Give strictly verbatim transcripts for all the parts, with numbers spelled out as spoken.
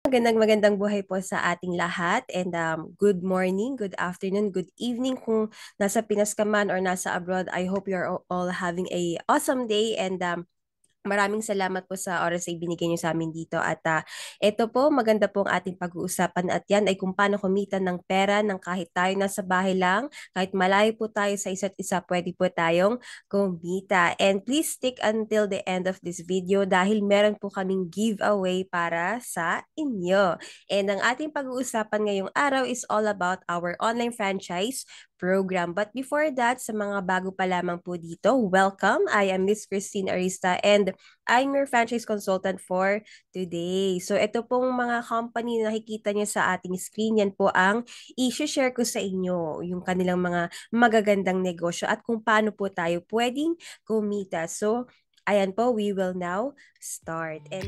Magandang magandang buhay po sa ating lahat and um, good morning, good afternoon, good evening kung nasa Pinas ka man or nasa abroad. I hope you're all all having a awesome day and um, maraming salamat po sa oras ay binigay niyo sa amin dito at ah, ito po maganda pong ating pag-uusapan at yan ay kung paano kumita ng pera ng kahit tayo nasa bahay lang, kahit malayo po tayo sa isa't isa, pwede po tayong kumita. And please stick until the end of this video dahil meron po kaming giveaway para sa inyo. And ang ating pag-uusapan ngayong araw is all about our online franchise program. But before that, sa mga bago pa lamang po dito, welcome. I am Miss Christine Arista and I'm your franchise consultant for today. So ito pong mga company na nakikita niyo sa ating screen, yan po ang i-share ko sa inyo, yung kanilang mga magagandang negosyo at kung paano po tayo pwedeng kumita. So ayan po, we will now start. And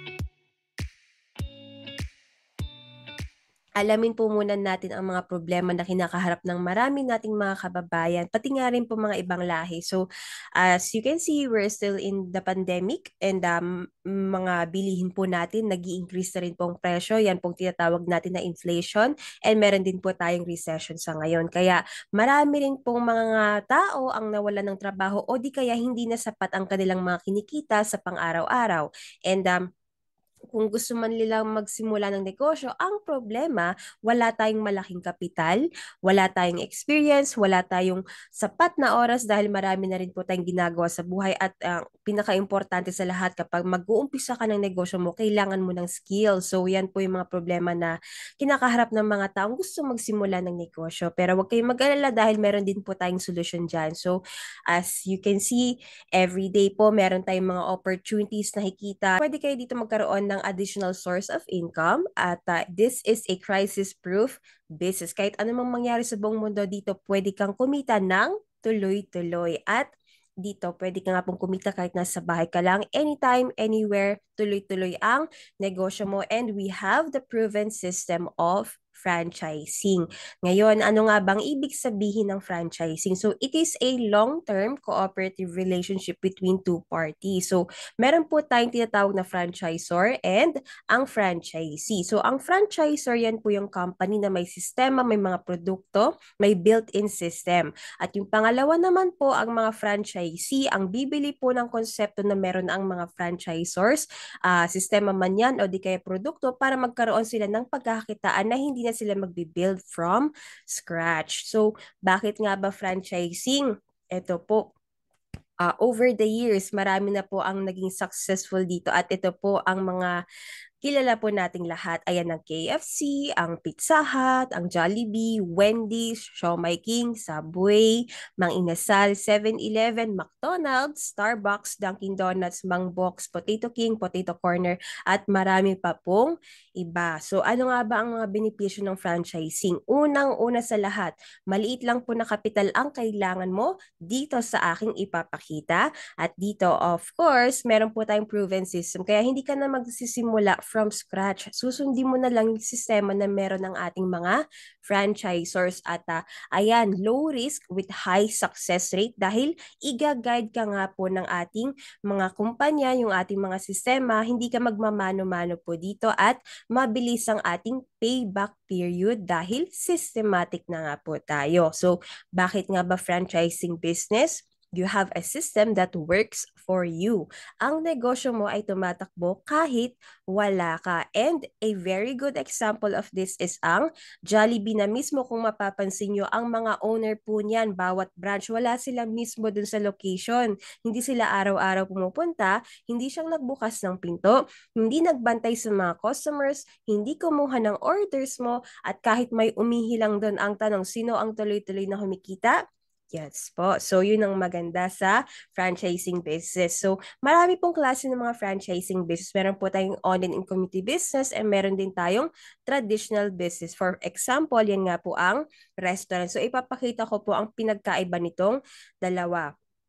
alamin po muna natin ang mga problema na kinakaharap ng marami nating mga kababayan, pati nga rin po mga ibang lahi. So, as you can see, we're still in the pandemic and um, mga bilihin po natin, nag increase na rin po ang presyo. Yan pong tinatawag natin na inflation and meron din po tayong recession sa ngayon. Kaya marami rin pong mga tao ang nawalan ng trabaho o di kaya hindi na sapat ang kanilang mga kinikita sa pang-araw-araw. And um, kung gusto man nilang magsimula ng negosyo, ang problema, wala tayong malaking kapital, wala tayong experience, wala tayong sapat na oras dahil marami na rin po tayong ginagawa sa buhay at uh, pinaka-importante sa lahat kapag mag-uumpisa ka ng negosyo mo, kailangan mo ng skill. So yan po yung mga problema na kinakaharap ng mga taong gusto magsimula ng negosyo. Pero huwag kayong mag-alala dahil meron din po tayong solusyon dyan. So as you can see, every day po meron tayong mga opportunities na nakikita. Pwede kayo dito magkaroon ng additional source of income at uh, this is a crisis-proof business. Kahit anumang mangyari sa buong mundo dito, pwede kang kumita ng tuloy-tuloy at dito, pwede ka nga pong kumita kahit nasa bahay ka lang, anytime, anywhere, tuloy-tuloy ang negosyo mo. And we have the proven system of franchising. Ngayon, ano nga bang ibig sabihin ng franchising? So, it is a long-term cooperative relationship between two parties. So, meron po tayong tinatawag na franchisor and ang franchisee. So, ang franchisor, yan po yung company na may sistema, may mga produkto, may built-in system. At yung pangalawa naman po, ang mga franchisee, ang bibili po ng konsepto na meron ang mga franchisors, uh, sistema man yan o di kaya produkto para magkaroon sila ng pagkakakitaan na hindi na sila magbi-build from scratch. So, bakit nga ba franchising? Ito po, uh, over the years, marami na po ang naging successful dito at ito po ang mga kilala po nating lahat. Ayan ang K F C, ang Pizza Hut, ang Jollibee, Wendy's, Siomai King, Subway, Mang Inasal, seven eleven, McDonald's, Starbucks, Dunkin' Donuts, Mang Box, Potato King, Potato Corner, at marami pa pong iba. So ano nga ba ang mga benepisyo ng franchising? Unang-una sa lahat, maliit lang po na kapital ang kailangan mo dito sa aking ipapakita. At dito, of course, meron po tayong proven system. Kaya hindi ka na magsisimula from scratch. Susundin mo na lang yung sistema na meron ng ating mga franchisors at uh, ayan, low risk with high success rate dahil iga-guide ka nga po ng ating mga kumpanya, yung ating mga sistema, hindi ka magmamano-mano po dito at mabilis ang ating payback period dahil systematic na nga po tayo. So, bakit nga ba franchising business? You have a system that works for you. Ang negosyo mo ay tumatakbo kahit wala ka. And a very good example of this is ang Jollibee na mismo. Kung mapapansin nyo, ang mga owner po niyan, bawat branch, wala sila mismo dun sa location. Hindi sila araw-araw pumupunta, hindi siyang nagbukas ng pinto, hindi nagbantay sa mga customers, hindi kumuha ng orders mo, at kahit may umihilang doon ang tanong, sino ang tuloy-tuloy na humikita? Yes po. So, yun ang maganda sa franchising business. So, marami pong klase ng mga franchising business. Meron po tayong online and community business and meron din tayong traditional business. For example, yan nga po ang restaurant. So, ipapakita ko po ang pinagkaiba nitong dalawa.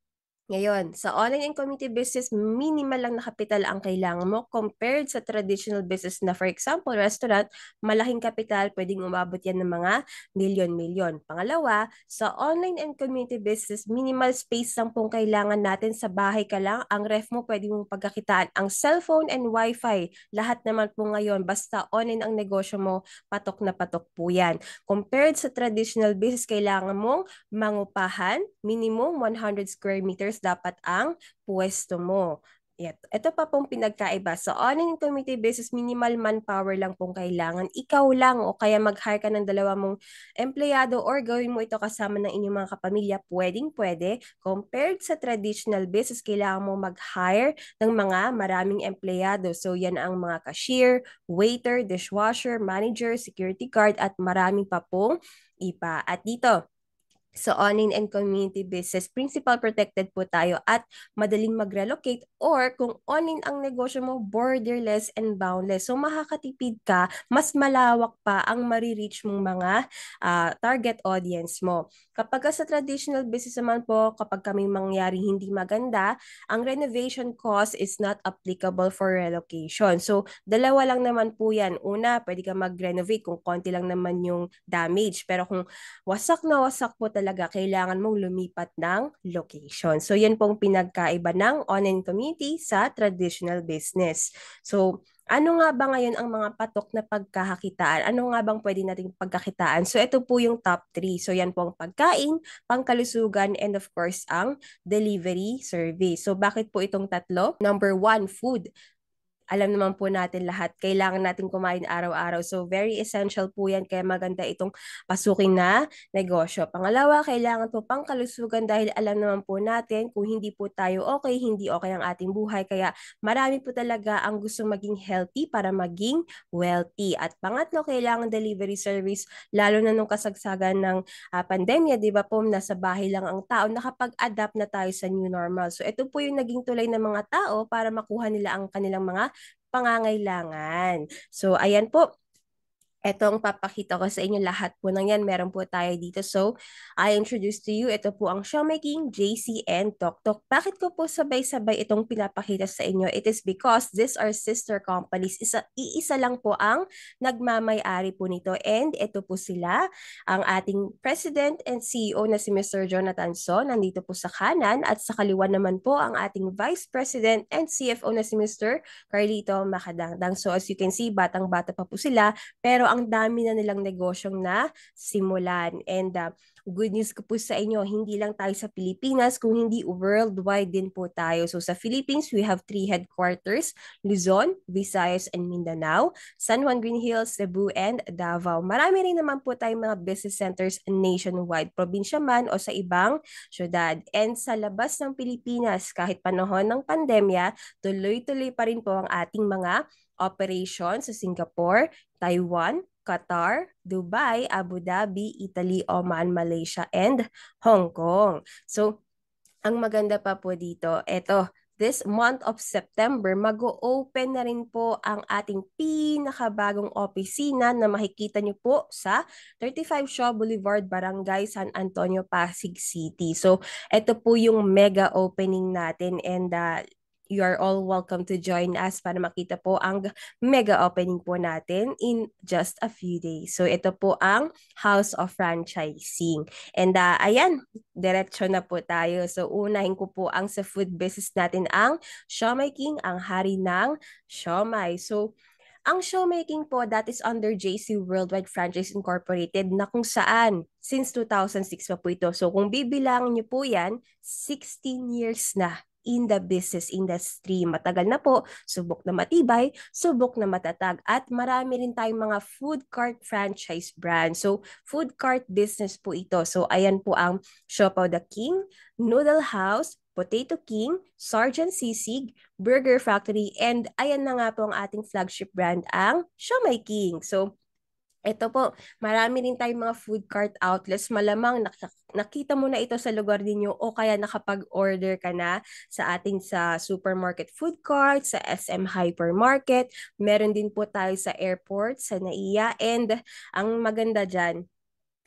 Ngayon, sa online and community business, minimal lang na kapital ang kailangan mo compared sa traditional business na for example, restaurant, malaking kapital, pwedeng umabot yan ng mga milyon-milyon. Pangalawa, sa online and community business, minimal space lang pong kailangan natin. Sa bahay ka lang, ang ref mo pwede mong pagkakitaan. Ang cellphone and wifi, lahat naman po ngayon, basta online ang negosyo mo, patok na patok po yan. Compared sa traditional business, kailangan mong mangupahan, minimum one hundred square meters dapat ang pwesto mo. Ito, ito pa pong pinagkaiba. Sa online and community basis, minimal manpower lang pong kailangan. Ikaw lang o kaya mag-hire ka ng dalawa mong empleyado or gawin mo ito kasama ng inyong mga kapamilya, pwedeng pwede. Compared sa traditional business, kailangan mo mag-hire ng mga maraming empleyado. So yan ang mga cashier, waiter, dishwasher, manager, security guard at maraming pa pong ipa. At dito, sa online and community business, principal protected po tayo at madaling mag-relocate or kung online ang negosyo mo, borderless and boundless. So makakatipid ka, mas malawak pa ang marireach mong mga uh, target audience mo. Kapag sa traditional business naman po, kapag kami mangyari hindi maganda, ang renovation cost is not applicable for relocation. So dalawa lang naman po yan. Una, pwede ka mag-renovate kung konti lang naman yung damage. Pero kung wasak na wasak po talaga, kailangan mong lumipat ng location. So, yan pong pinagkaiba ng online community sa traditional business. So, ano nga ba ngayon ang mga patok na pagkakakitaan? Ano nga bang pwede nating pagkakitaan? So, ito po yung top three. So, yan po ang pagkain, pangkalusugan, and of course, ang delivery service. So, bakit po itong tatlo? Number one, food. Alam naman po natin lahat, kailangan natin kumain araw-araw. So, very essential po yan. Kaya maganda itong pasukin na negosyo. Pangalawa, kailangan po pangkalusugan dahil alam naman po natin kung hindi po tayo okay, hindi okay ang ating buhay. Kaya marami po talaga ang gusto maging healthy para maging wealthy. At pangatlo, kailangan delivery service, lalo na nung kasagsagan ng uh, pandemya, di ba po, nasa bahay lang ang tao, nakapag-adapt na tayo sa new normal. So, ito po yung naging tulay ng mga tao para makuha nila ang kanilang mga pangangailangan. So, ayan po. Etong papakita ko sa inyo lahat po ng yan. Meron po tayo dito. So, I introduce to you, ito po ang Siomai King, J C, and Tok Tok. Bakit ko po sabay-sabay itong pinapakita sa inyo? It is because these are sister companies. Isa, iisa lang po ang nagmamay-ari po nito. And ito po sila, ang ating President and C E O na si Mister Jonathan So. Nandito po sa kanan. At sa kaliwa naman po ang ating Vice President and C F O na si Mister Carlito Macadangdang. So, as you can see, batang-bata pa po sila. Pero ang dami na nilang negosyong na simulan. And uh, good news ko po sa inyo, hindi lang tayo sa Pilipinas, kung hindi worldwide din po tayo. So sa Philippines, we have three headquarters, Luzon, Visayas, and Mindanao, San Juan, Green Hills, Cebu, and Davao. Marami rin naman po tayong mga business centers nationwide, probinsya man o sa ibang syudad. And sa labas ng Pilipinas, kahit panahon ng pandemya, tuloy-tuloy pa rin po ang ating mga operation sa Singapore, Taiwan, Qatar, Dubai, Abu Dhabi, Italy, Oman, Malaysia, and Hong Kong. So, ang maganda pa po dito, eto, this month of September, mag-o-open na rin po ang ating pinakabagong opisina na makikita nyo po sa thirty-five Shaw Boulevard, Barangay San Antonio, Pasig City. So, ito po yung mega opening natin and uh, you are all welcome to join us para makita po ang mega opening po natin in just a few days. So ito po ang House of Franchising. And uh, ayan, diretso na po tayo. So unahin ko po ang sa food business natin ang Siomai King, ang hari ng siomai. So ang Siomai King po, that is under J C Worldwide Franchise Incorporated na kung saan since two thousand six pa po ito. So kung bibilangin niyo po yan, sixteen years na in the business industry. Matagal na po, subok na matibay, subok na matatag, at marami rin tayong mga food cart franchise brand. So, food cart business po ito. So, ayan po ang Siopaw the King, Noodle House, Potato King, Sergeant Sisig, Burger Factory, and ayan na nga po ang ating flagship brand, ang Siomai King. So, ito po, marami rin tayong mga food cart outlets. Malamang nakita mo na ito sa lugar ninyo o kaya nakapag-order ka na sa ating sa supermarket food cart, sa S M Hypermarket. Meron din po tayo sa airport, sa Naiya. And ang maganda dyan,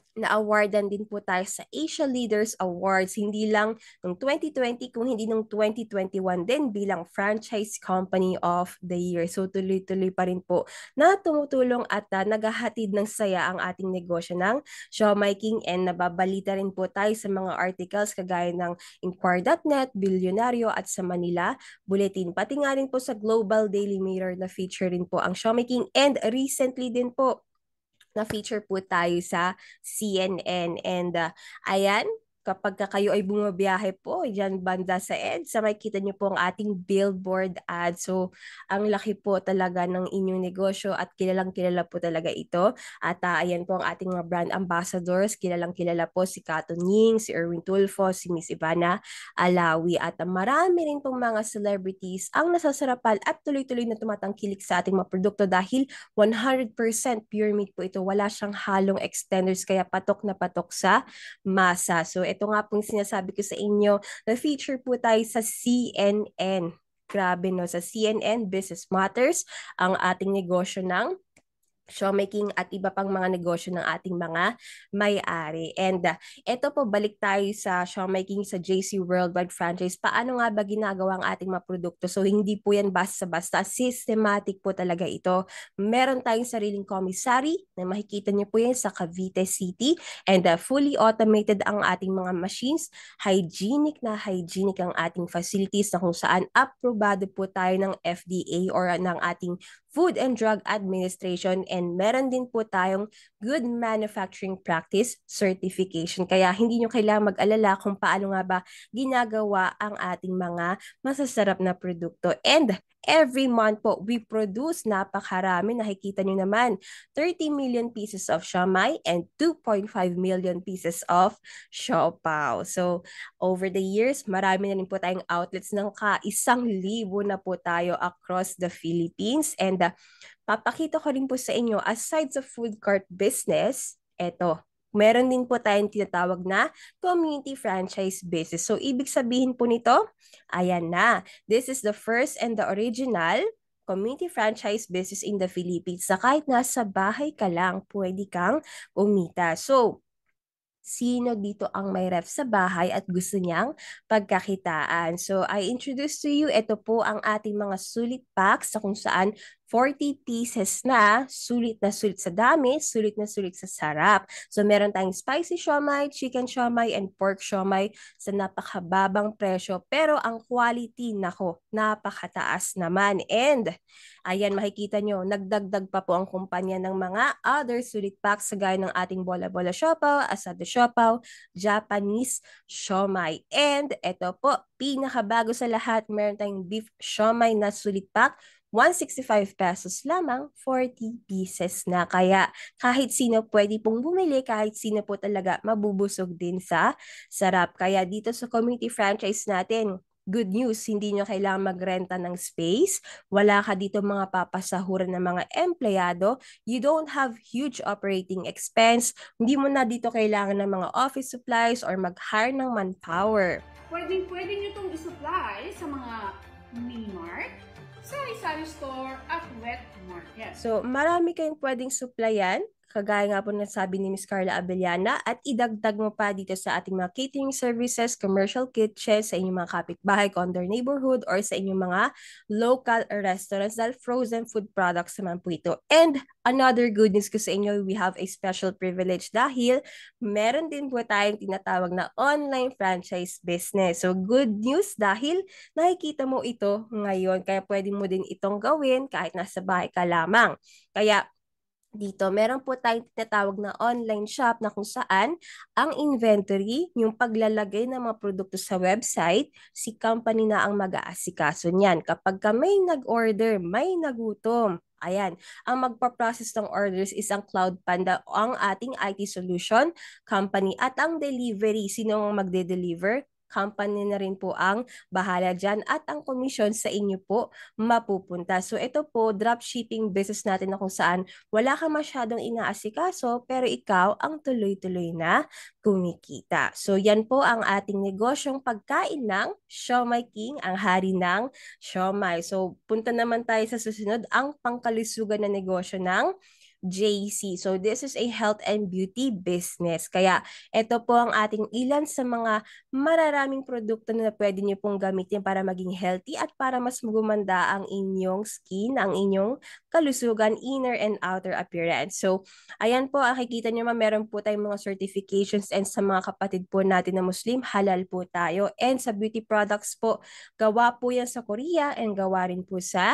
na-awardan din po tayo sa Asia Leaders Awards, hindi lang noong twenty twenty, kung hindi noong twenty twenty-one din bilang Franchise Company of the Year. So tuloy-tuloy pa rin po na tumutulong at uh, naghahatid ng saya ang ating negosyo ng Siomai King, and nababalita rin po tayo sa mga articles kagaya ng Inquirer dot net, Bilyonaryo at sa Manila Bulletin. Pati nga rin po sa Global Daily Mirror na feature rin po ang Siomai King, and recently din po na-feature po tayo sa C N N. And uh, ayan, kapag ka kayo ay bumabiyahe po dyan banda sa EDSA, makikita nyo po ang ating billboard ad. So, ang laki po talaga ng inyong negosyo at kilalang kilala po talaga ito. At uh, ayan po ang ating mga brand ambassadors. Kilalang kilala po si Katon Ying, si Erwin Tulfo, si Miss Ivana Alawi. At uh, marami rin pong mga celebrities ang nasasarapan at tuloy-tuloy na tumatangkilik sa ating mga produkto dahil one hundred percent pure meat po ito. Wala siyang halong extenders, kaya patok na patok sa masa. So ito nga pong sinasabi ko sa inyo, na-feature po tayo sa C N N. Grabe no, sa C N N Business Matters, ang ating negosyo ng showmaking at iba pang mga negosyo ng ating mga may-ari. And uh, ito po, balik tayo sa showmaking sa J C Worldwide Franchise. Paano nga ba ginagawa ang ating mga produkto? So hindi po yan basta-basta, systematic po talaga ito. Meron tayong sariling commissary na makikita niyo po yan sa Cavite City, and uh, fully automated ang ating mga machines. Hygienic na hygienic ang ating facilities na kung saan aprobado po tayo ng F D A or ng ating Food and Drug Administration, and meron din po tayong Good Manufacturing Practice Certification. Kaya hindi nyo kailangan mag-alala kung paano nga ba ginagawa ang ating mga masasarap na produkto. And every month po, we produce napakarami. Nakikita nyo naman, thirty million pieces of siomai and two point five million pieces of siopaw. So, over the years, marami na rin po tayong outlets ng ka-isang libo na po tayo across the Philippines. And uh, papakita ko rin po sa inyo, aside sa food cart business, eto, meron din po tayong tinatawag na community franchise business. So, ibig sabihin po nito, ayan na, this is the first and the original community franchise business in the Philippines na kahit nasa bahay ka lang, pwede kang umita. So, sino dito ang may ref sa bahay at gusto niyang pagkakitaan? So, I introduce to you, ito po ang ating mga sulit packs na kung saan forty pieces na, sulit na sulit sa dami, sulit na sulit sa sarap. So, meron tayong spicy siomai, chicken siomai, and pork siomai sa napakababang presyo. Pero ang quality, nako, napakataas naman. And, ayan, makikita nyo, nagdagdag pa po ang kumpanya ng mga other sulit packs sa gaya ng ating bola-bola siopaw, asado siopaw, Japanese siomai. And, ito po, pinakabago sa lahat, meron tayong beef siomai na sulit pack, one hundred sixty-five pesos lamang, forty pieces na. Kaya kahit sino pwede pong bumili, kahit sino po talaga mabubusog din sa sarap. Kaya dito sa community franchise natin, good news, hindi nyo kailangan magrenta ng space. Wala ka dito mga papasahuran ng mga empleyado. You don't have huge operating expense. Hindi mo na dito kailangan ng mga office supplies or mag-hire ng manpower. Pwede, pwede nyo itong isupply sa mga mini-mart, sari-sari store at wet market. So, marami kayong pwedeng supplyan, kagaya nga po na sabi ni Miss Carla Abellana, at idagdag mo pa dito sa ating mga catering services, commercial kitchens, sa inyong mga kapitbahay, condo neighborhood, or sa inyong mga local restaurants dahil frozen food products naman po ito. And another good news ko sa inyo, we have a special privilege dahil meron din po tayong tinatawag na online franchise business. So, good news dahil nakikita mo ito ngayon, kaya pwede mo din itong gawin kahit nasa bahay ka lamang. Kaya dito, meron po tayong tinatawag na online shop na kung saan ang inventory, yung paglalagay ng mga produkto sa website, si company na ang mag-aasikaso niyan. Kapag ka may nag-order, may nagutom, ayan, ang magpa-process ng orders is ang Cloud Panda, ang ating I T solution company, at ang delivery, sino ang magde-deliver? Company na rin po ang bahala dyan at ang komisyon sa inyo po mapupunta. So ito po, dropshipping business natin na kung saan wala ka masyadong inaasikaso pero ikaw ang tuloy-tuloy na kumikita. So yan po ang ating negosyong pagkain ng Siomai King, ang hari ng siomai. So punta naman tayo sa susunod, ang pangkalusugan na negosyo ng J C. So this is a health and beauty business. Kaya ito po ang ating ilan sa mga mararaming produkto na pwede niyo pong gamitin para maging healthy at para mas gumanda ang inyong skin, ang inyong kalusugan, inner and outer appearance. So ayan po, nakikita niyo ma, meron po tayong mga certifications, and sa mga kapatid po natin na Muslim, halal po tayo. And sa beauty products po, gawa po yan sa Korea and gawa rin po sa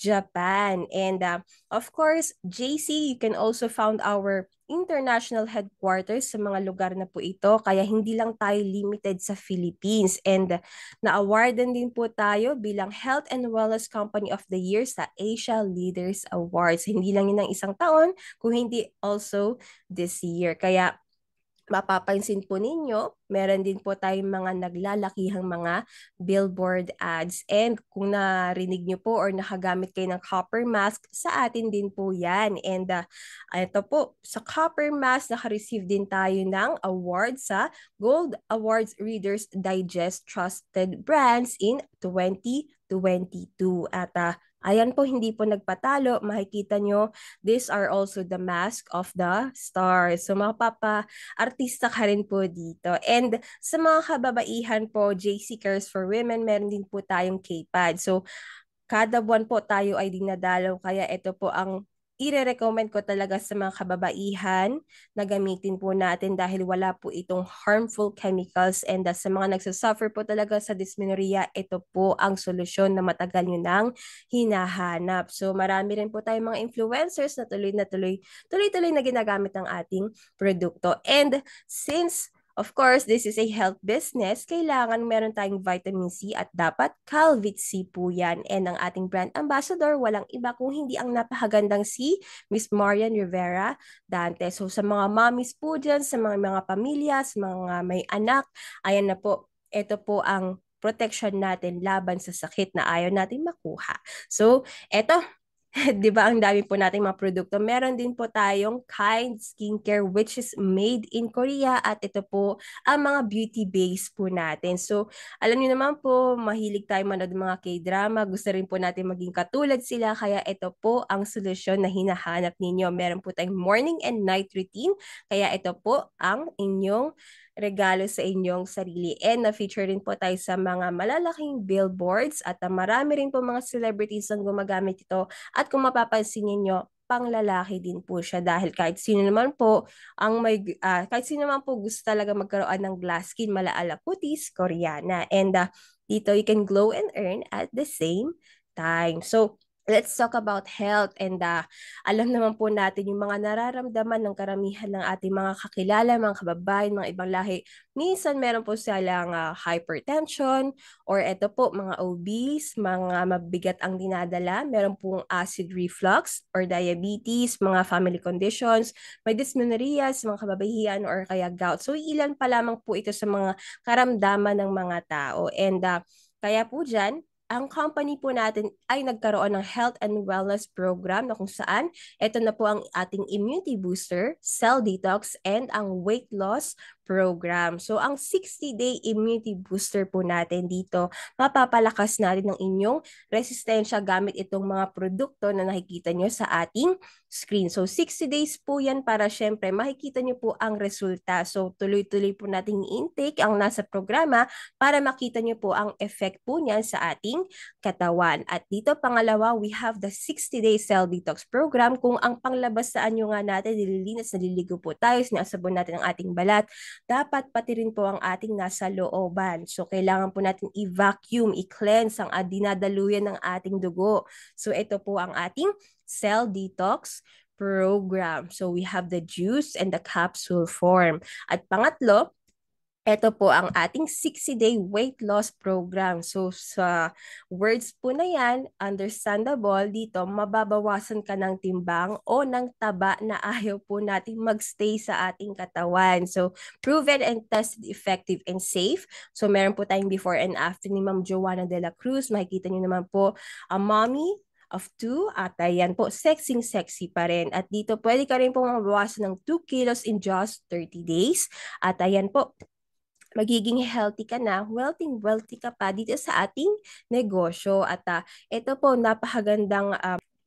Japan. And uh, of course, J C, you can also found our international headquarters sa mga lugar na po ito. Kaya hindi lang tayo limited sa Philippines. And uh, na-awardan din po tayo bilang Health and Wellness Company of the Year sa Asia Leaders Awards. Hindi lang yun ng isang taon, kung hindi also this year. Kaya mapapansin po ninyo, meron din po tayong mga naglalakihang mga billboard ads. And kung narinig nyo po or nakagamit kayo ng copper mask, sa atin din po yan. And uh, ito po, sa copper mask, naka-receive din tayo ng award sa Gold Awards Readers Digest Trusted Brands in twenty twenty-two. At uh, ayan po, hindi po nagpatalo. Makikita nyo, these are also the mask of the stars. So mapapa-artista ka rin po dito. And sa mga kababaihan po, J C Cares for Women, meron din po tayong K-Pad. So kada buwan po tayo ay dinadalaw. Kaya ito po ang ire-recommend ko talaga sa mga kababaihan na gamitin po natin dahil wala po itong harmful chemicals, and uh, sa mga nagsasuffer po talaga sa dysmenorrhea, ito po ang solusyon na matagal nyo nang hinahanap. So marami rin po tayong mga influencers na tuloy na tuloy, tuloy-tuloy na ginagamit ng ating produkto. And since of course, this is a health business, kailangan meron tayong vitamin C at dapat Calvit C po yan. And ang ating brand ambassador, walang iba kung hindi ang napakagandang si Miss Marian Rivera Dante. So sa mga mommies po dyan, sa mga mga pamilya, sa mga may anak, ayan na po, ito po ang protection natin laban sa sakit na ayaw natin makuha. So, eto, di ba ang dami po nating mga produkto. Meron din po tayong Kind Skincare which is made in Korea, at ito po ang mga beauty base po natin. So, alam niyo naman po, mahilig tayo manood ng mga K-drama. Gusto rin po natin maging katulad sila, kaya ito po ang solusyon na hinahanap ninyo. Meron po tayong morning and night routine, kaya ito po ang inyong regalo sa inyong sarili. And na-feature rin po tayo sa mga malalaking billboards, at uh, marami rin po mga celebrities ang gumagamit ito. At kung mapapansin niyo, panglalaki din po siya dahil kahit sino naman po ang may uh, kahit sino naman po gusto talaga magkaroon ng glass skin, malaala putis, Koreana. And uh, dito you can glow and earn at the same time. So let's talk about health, and uh, alam naman po natin yung mga nararamdaman ng karamihan ng ating mga kakilala, mga kababayan, mga ibang lahi. Minsan meron po silang uh, hypertension, or eto po mga obese, mga mabigat ang dinadala, meron pong acid reflux or diabetes, mga family conditions, may dysmenorrhea, mga kababayan or kaya gout. So ilan pa lamang po ito sa mga karamdaman ng mga tao. And uh, kaya po dyan, ang company po natin ay nagkaroon ng health and wellness program na kung saan ito na po ang ating immunity booster, cell detox, and ang weight loss program. So ang sixty day immunity booster po natin dito, mapapalakas natin ang inyong resistensya gamit itong mga produkto na nakikita nyo sa ating screen. So sixty days po yan para syempre makikita nyo po ang resulta. So tuloy-tuloy po nating intake ang nasa programa para makita nyo po ang effect po niyan sa ating katawan. At dito pangalawa, we have the sixty day cell detox program. Kung ang panglabas sa anyo nga natin, nililinis, naliligo po tayo, sinasabon natin ang ating balat, dapat pati rin po ang ating nasa looban. So kailangan po natin i-vacuum, i-cleanse ang dinadaluyan ng ating dugo. So ito po ang ating cell detox program. So we have the juice and the capsule form. At pangatlo, ito po ang ating sixty day weight loss program. So sa words po na yan, understandable, dito mababawasan ka ng timbang o ng taba na ayaw po natin magstay sa ating katawan. So proven and tested effective and safe. So meron po tayong before and after ni Ma'am Joanna de la Cruz. Makikita niyo naman po ang mommy of two, at ayan po, sexy-sexy pa rin. At dito pwede ka rin po mabawasan ng two kilos in just thirty days. At ayan po, magiging healthy ka na, wealthy-wealthy ka pa dito sa ating negosyo. At uh, ito po, napakagandang uh,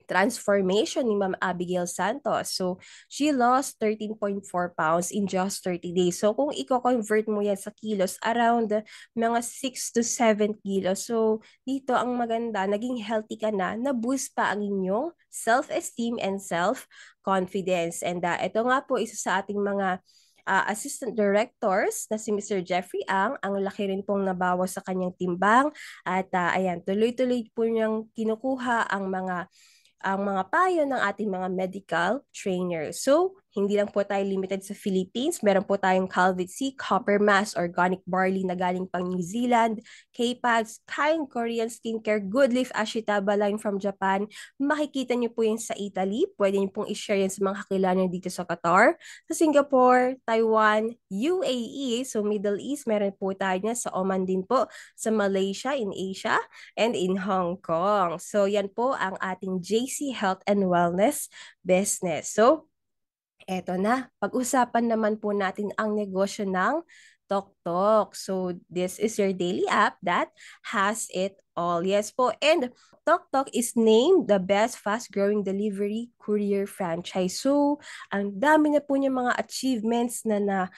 transformation ni Ma'am Abigail Santos. So, she lost thirteen point four pounds in just thirty days. So, kung i-convert mo yan sa kilos, around mga six to seven kilos. So, dito ang maganda, naging healthy ka na, na-boost pa ang inyong self-esteem and self-confidence. And uh, ito nga po, isa sa ating mga uh, assistant directors na si Mister Jeffrey Ang, ang laki rin pong nabawas sa kanyang timbang. At uh, ayan, tuloy-tuloy po niyang kinukuha ang mga ang mga payo ng ating mga medical trainers. So, hindi lang po tayo limited sa Philippines. Meron po tayong Calvit C, Copper Mass, Organic Barley na galing pang New Zealand, K-Pads, Kind Korean Skincare, Good Leaf Ashitaba line from Japan. Makikita niyo po yan sa Italy. Pwede niyo pong i-share yan sa mga kakilala niyo dito sa Qatar, sa Singapore, Taiwan, U A E, so Middle East, meron po tayo niya sa Oman din po, sa Malaysia, in Asia, and in Hong Kong. So, yan po ang ating J C Health and Wellness business. So, eto na, pag-usapan naman po natin ang negosyo ng TokTok. So, this is your daily app that has it all. Yes po, and TokTok is named the best fast-growing delivery courier franchise. So, ang dami na po niya mga achievements na na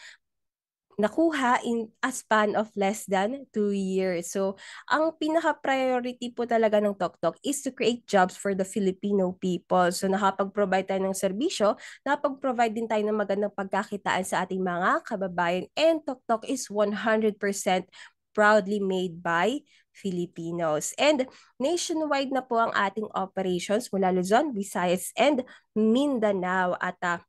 nakuha in a span of less than two years. So, ang pinaka-priority po talaga ng TokTok is to create jobs for the Filipino people. So, nakapag-provide tayo ng serbisyo, nakapag-provide din tayo ng magandang pagkakitaan sa ating mga kababayan. And TokTok is one hundred percent proudly made by Filipinos. And nationwide na po ang ating operations mula Luzon, Visayas, and Mindanao. At uh,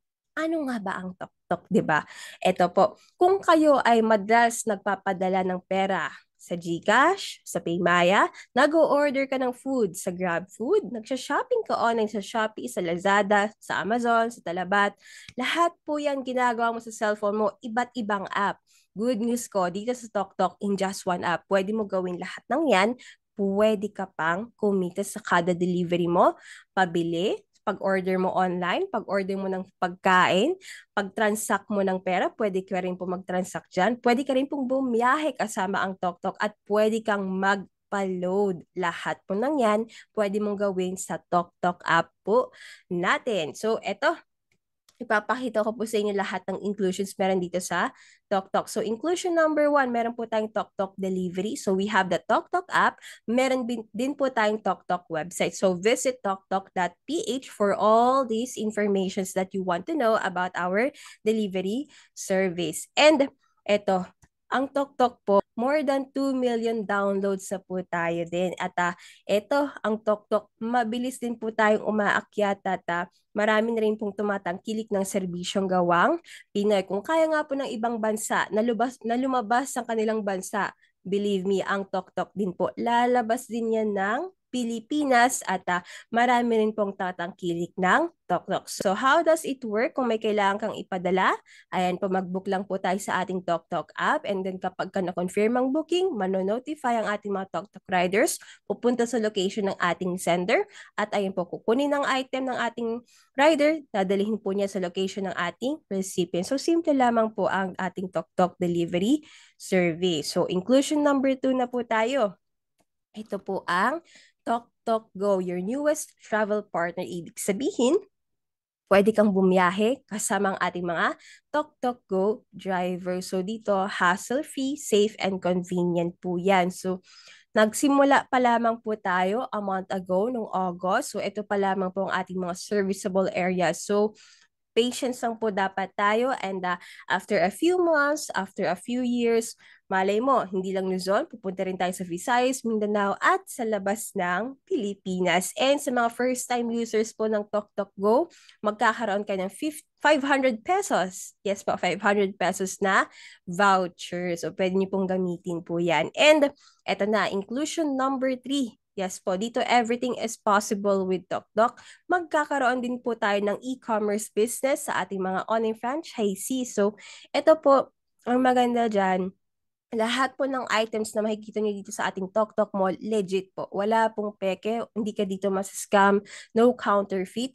ano nga ba ang TokTok, di ba? Ito po, kung kayo ay madalas nagpapadala ng pera sa GCash, sa Paymaya, nag-o-order ka ng food sa GrabFood, nagsha-shopping ka online sa Shopee, sa Lazada, sa Amazon, sa Talabat, lahat po yan ginagawa mo sa cellphone mo, iba't ibang app. Good news ko, dito sa TokTok, in just one app, pwede mo gawin lahat ng yan, pwede ka pang kumita sa kada delivery mo, pabili, pag-order mo online, pag-order mo ng pagkain, pag-transact mo ng pera, pwede ka rin po mag-transact dyan. Pwede ka rin pong bumiyahe kasama ang TokTok at pwede kang mag-load. Lahat po ng yan, pwede mong gawin sa TokTok app po natin. So, eto, ipapakita ko po sa inyo lahat ng inclusions meron dito sa TokTok. So, inclusion number one, meron po tayong TokTok delivery. So, we have the TokTok app. Meron din, din po tayong TokTok website. So, visit toktok dot p h for all these informations that you want to know about our delivery service. And, eto, ang TokTok po, more than two million downloads na po tayo din. At uh, ito, ang TokTok, mabilis din po tayong umaakyat at uh, marami na rin pong tumatangkilik ng serbisyong gawang Pinoy. Kung kaya nga po ng ibang bansa na, lubas, na lumabas sa kanilang bansa, believe me, ang TokTok din po, lalabas din yan ng Pilipinas at uh, marami rin pong tatangkilik ng TokTok. So how does it work kung may kailangan kang ipadala? Ayan po, mag-book lang po tayo sa ating TokTok app and then kapag ka na-confirm ang booking, mano-notify ang ating mga TokTok riders, pupunta sa location ng ating sender at ayan po, kukunin ang item ng ating rider, dadalhin po niya sa location ng ating recipient. So simple lamang po ang ating TokTok delivery service. So inclusion number two na po tayo. Ito po ang TokTok Go, your newest travel partner. Ibig sabihin, pwede kang bumiyahe kasama ang ating mga TokTok Go driver. So dito, hassle-free, safe, and convenient po yan. So nagsimula pa lamang po tayo a month ago, noong August. So ito pa lamang po ang ating mga serviceable areas. So patience lang po dapat tayo and uh, after a few months, after a few years, malay mo, hindi lang Luzon, pupunta rin tayo sa Visayas, Mindanao at sa labas ng Pilipinas. And sa mga first-time users po ng TokTok Go, magkakaroon kayo ng five hundred pesos. Yes po, five hundred pesos na voucher. So pwede niyo pong gamitin po yan. And eto na, inclusion number three. Yes po, dito everything is possible with TokTok. Magkakaroon din po tayo ng e-commerce business sa ating mga online franchisees. So, ito po, ang maganda dyan, lahat po ng items na makikita nyo dito sa ating TokTok Mall, legit po. Wala pong peke, hindi ka dito mas-scam, no counterfeit.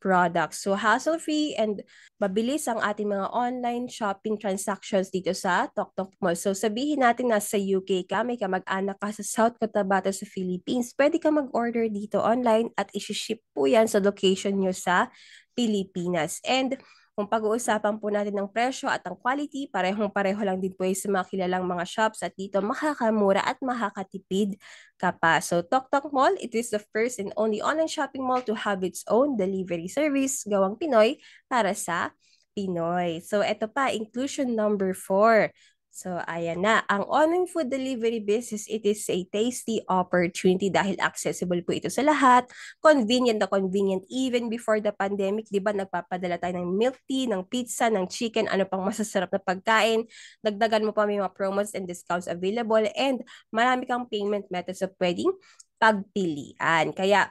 products. So hassle-free and mabilis ang ating mga online shopping transactions dito sa TokTok Mall. So sabihin natin nasa U K ka, may kamag-anak ka sa South Cotabato sa Philippines, pwede ka mag-order dito online at isi-ship po yan sa location nyo sa Pilipinas. And kung pag-uusapan po natin ng presyo at ang quality, parehong-pareho lang din po yung sa mga kilalang mga shops at dito makakamura at makakatipid ka pa. So TokTok Mall, it is the first and only online shopping mall to have its own delivery service gawang Pinoy para sa Pinoy. So ito pa, inclusion number four. So, ayan na. Ang online food delivery business, it is a tasty opportunity dahil accessible po ito sa lahat. Convenient na convenient even before the pandemic. Di ba, nagpapadala tayo ng milk tea, ng pizza, ng chicken, ano pang masasarap na pagkain. Dagdagan mo pa may mga promos and discounts available and marami kang payment methods na pwedeng pagpilian. Kaya,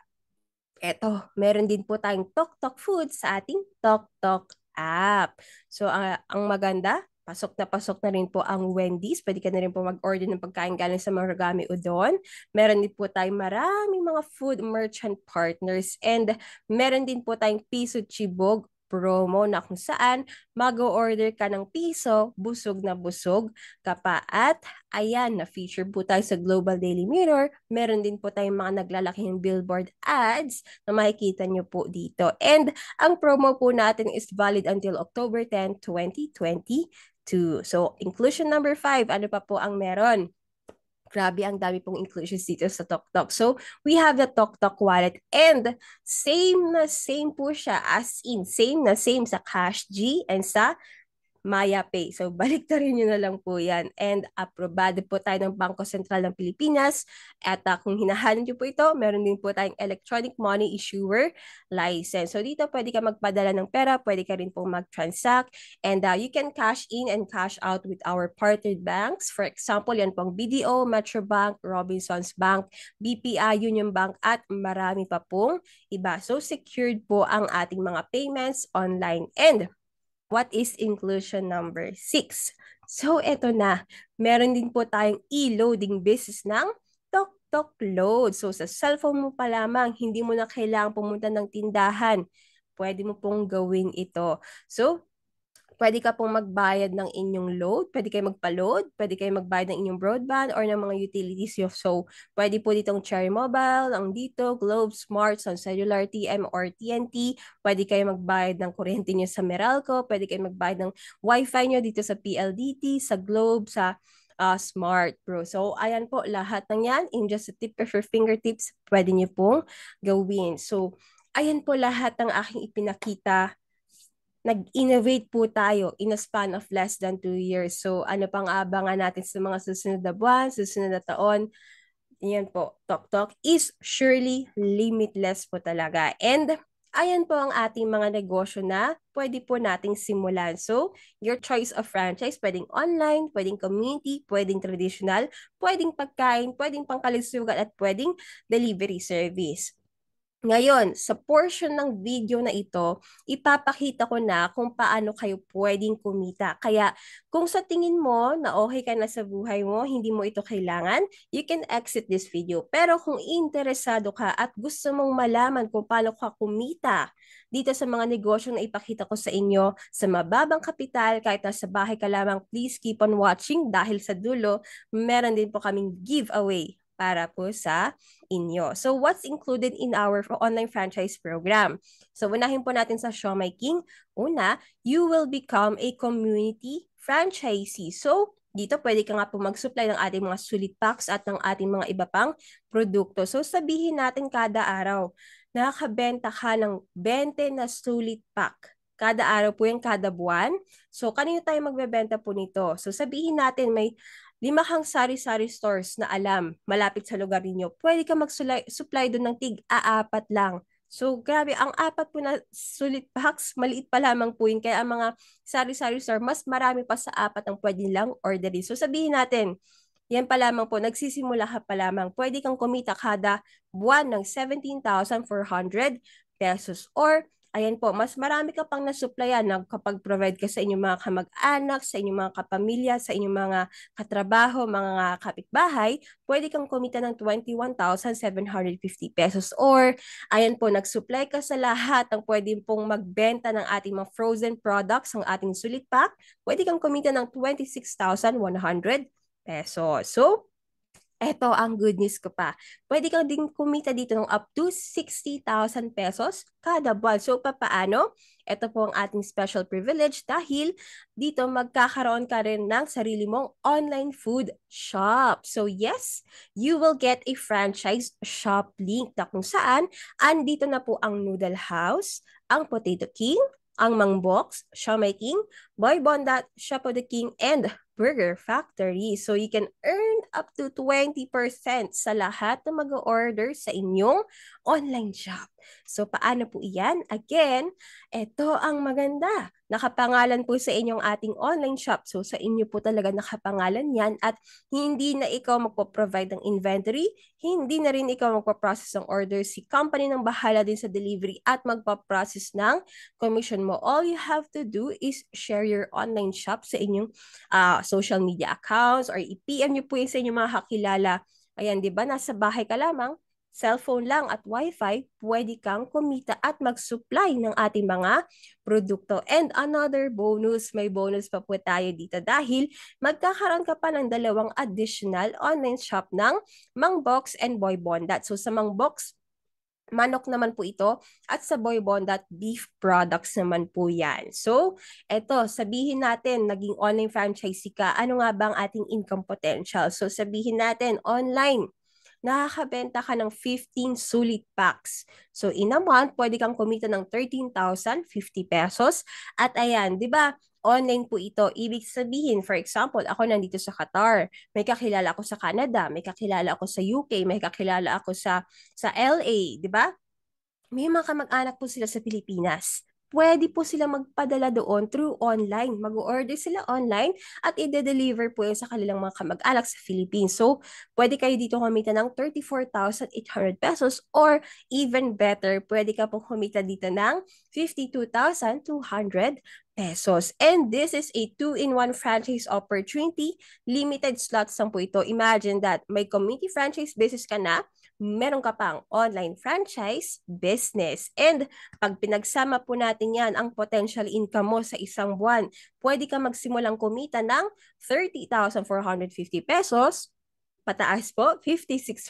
eto, meron din po tayong TokTok Food sa ating TokTok app. So, uh, ang maganda, pasok na pasok na rin po ang Wendy's. Pwede ka na rin po mag-order ng pagkain galing sa Marugame Udon. Meron din po tayong maraming mga food merchant partners and meron din po tayong Piso Chibog promo na kung saan mag-order ka ng piso, busog na busog ka pa. At ayan, na-feature po tayo sa Global Daily Mirror. Meron din po tayong mga naglalaking billboard ads na makikita nyo po dito. And ang promo po natin is valid until October tenth, twenty twenty-two. So, inclusion number five, ano pa po ang meron? Grabe, ang dami pong inclusions dito sa TokTok. So, we have the TokTok wallet and same na same po siya as in, same na same sa CashG and sa MayaPay. So, baliktarin nyo na lang po yan. And aprobado po tayo ng Bangko Sentral ng Pilipinas. At uh, kung hinahanap nyo po ito, meron din po tayong electronic money issuer license. So, dito pwede ka magpadala ng pera, pwede ka rin po mag-transact. And uh, you can cash in and cash out with our partnered banks. For example, yan pong B D O, Metrobank, Robinsons Bank, B P I, Union Bank, at marami pa pong iba. So, secured po ang ating mga payments online. And what is inclusion number six? So, eto na. Meron din po tayong e-loading business ng TokTok Load. So, sa cellphone mo pa lamang, hindi mo na kailangan pumunta ng tindahan. Pwede mo pong gawin ito. So, pwede ka pong magbayad ng inyong load, pwede kayo magpa-load, pwede kayo magbayad ng inyong broadband or ng mga utilities. So, pwede po ditong Cherry Mobile, ang Dito, Globe, Smart, Sun Cellular, T M or T N T. Pwede kayo magbayad ng kuryente nyo sa Meralco, pwede kayo magbayad ng Wi-Fi nyo dito sa P L D T, sa Globe, sa uh, Smart Bro. So, ayan po, lahat ng yan, in just a tip of your fingertips, pwede nyo pong gawin. So, ayan po lahat ng aking ipinakita. Nag-innovate po tayo in a span of less than two years. So, ano pang abangan natin sa mga susunod na buwan, susunod na taon? Yan po, TokTok is surely limitless po talaga. And ayan po ang ating mga negosyo na pwede po nating simulan. So, your choice of franchise, pwedeng online, pwedeng community, pwedeng traditional, pwedeng pagkain, pwedeng pangkalusugan, at pwedeng delivery service. Ngayon, sa portion ng video na ito, ipapakita ko na kung paano kayo pwedeng kumita. Kaya kung sa tingin mo na okay ka na sa buhay mo, hindi mo ito kailangan, you can exit this video. Pero kung interesado ka at gusto mong malaman kung paano ka kumita dito sa mga negosyo na ipakita ko sa inyo sa mababang kapital, kahit nasa bahay ka lamang, please keep on watching dahil sa dulo, meron din po kaming giveaway para po sa inyo. So, what's included in our online franchise program? So, unahin po natin sa Siomai King. Una, you will become a community franchisee. So, dito pwede ka nga po mag-supply ng ating mga sulit packs at ng ating mga iba pang produkto. So, sabihin natin kada araw, nakakabenta ka ng twenty na sulit pack. Kada araw po yan, kada buwan. So, kanino tayo magbebenta po nito? So, sabihin natin may lima kang sari-sari stores na alam, malapit sa lugar ninyo, pwede ka mag-supply doon ng tig-aapat lang. So, grabe, ang apat po na sulit packs, maliit pa lamang po yun. Kaya ang mga sari-sari store, mas marami pa sa apat ang pwede lang orderin. So, sabihin natin, yan pa lamang po, nagsisimula ka pa lamang, pwede kang kumita kada buwan ng seventeen thousand four hundred pesos or ayan po, mas marami ka pang nasupplyan na kapag provide ka sa inyong mga kamag-anak, sa inyong mga kapamilya, sa inyong mga katrabaho, mga kapitbahay, pwede kang kumita ng twenty-one thousand seven hundred fifty pesos. Or, ayan po, nag-supply ka sa lahat ng pwede pong magbenta ng ating mga frozen products, ang ating sulit pack, pwede kang kumita ng twenty-six thousand one hundred pesos. So, eto ang good news ko pa. Pwede kang din kumita dito ng up to sixty thousand pesos kada buwan. So, papaano? Ito po ang ating special privilege dahil dito magkakaroon ka rin ng sarili mong online food shop. So, yes, you will get a franchise shop link na kung saan andito na po ang Noodle House, ang Potato King, ang Mang Box, Siomai King, Boy Bondat, Shop of the King, and Burger Factory. So you can earn up to twenty percent sa lahat na mag-order sa inyong online shop. So paano po iyan? Again, ito ang maganda. Nakapangalan po sa inyong ating online shop. So sa inyo po talaga nakapangalan yan at hindi na ikaw magpo-provide ng inventory, hindi na rin ikaw magpo-process ng order. Si company nang bahala din sa delivery at magpo-process ng commission mo. All you have to do is share your online shop sa inyong uh, social media accounts or i-P M nyo po yun sa inyong mga kakilala. Ayan, di ba? Nasa bahay ka lamang, cellphone lang at wifi, pwede kang kumita at mag-supply ng ating mga produkto. And another bonus, may bonus pa po tayo dito dahil magkakaroon ka pa ng dalawang additional online shop ng Mang Box and Boy Bondat. So sa Mang Box, manok naman po ito at sa Boy Bondat beef products naman po yan. So, eto, sabihin natin, naging online franchisee ka, ano nga ba ang ating income potential? So, sabihin natin, online, nakakabenta ka ng fifteen sulit packs. So, in a month, pwede kang kumita ng thirteen thousand fifty pesos. At ayan, di ba, online po ito. Ibig sabihin, for example, ako nandito sa Qatar, may kakilala ako sa Canada, may kakilala ako sa U K, may kakilala ako sa sa L A, di ba? May mga kamag-anak po sila sa Pilipinas. Pwede po sila magpadala doon through online. Mag-order sila online at i-deliver po yun sa kanilang mga kamag-anak sa Philippines. So, pwede kayo dito kumita ng thirty-four thousand eight hundred pesos or even better, pwede ka po kumita dito ng fifty-two thousand two hundred pesos. And this is a two-in-one franchise opportunity. Limited slots lang po ito. Imagine that may community franchise business ka na, meron ka pang online franchise business. And pag pinagsama po natin yan, ang potential income mo sa isang buwan, pwede ka magsimulang kumita ng thirty thousand four hundred fifty pesos, pataas po, fifty-six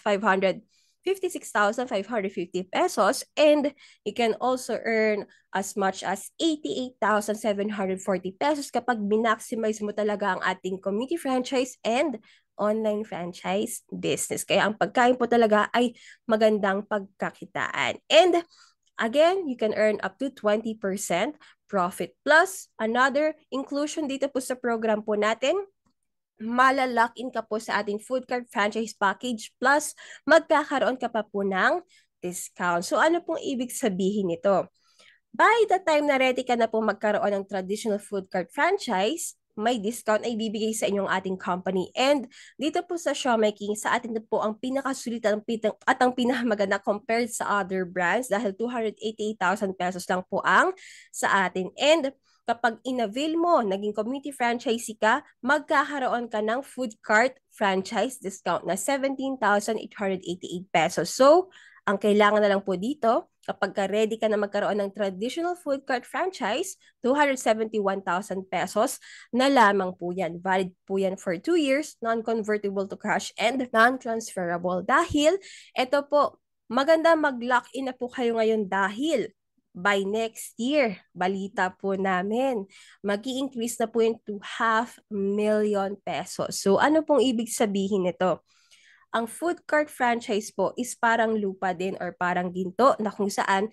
thousand five hundred fifty pesos, and you can also earn as much as eighty-eight thousand seven hundred forty pesos kapag binaximize mo talaga ang ating community franchise and online franchise business. Kaya ang pagkain po talaga ay magandang pagkakitaan. And again, you can earn up to twenty percent profit. Plus, another inclusion dito po sa program po natin, malalock-in ka po sa ating food cart franchise package plus magkakaroon ka pa po ng discount. So ano pong ibig sabihin nito? By the time na ready ka na po magkaroon ng traditional food cart franchise, may discount ay bibigay sa inyong ating company. And dito po sa Siomai King, sa atin po ang pinakasulit at ang pinakamaganda compared sa other brands dahil two hundred eighty-eight thousand pesos lang po ang sa atin. And kapag in-avail mo, naging community franchisee ka, magkakaroon ka ng food cart franchise discount na seventeen thousand eight hundred eighty-eight pesos. So, ang kailangan na lang po dito, kapag ka ready ka na magkaroon ng traditional food cart franchise, two hundred seventy-one thousand pesos na lamang po yan. Valid po yan for two years, non-convertible to cash, and non-transferable. Dahil, ito po, maganda mag-lock-in na po kayo ngayon dahil by next year, balita po namin, mag-i-increase na po yun to half million pesos. So, ano pong ibig sabihin nito? Ang food cart franchise po is parang lupa din or parang ginto na kung saan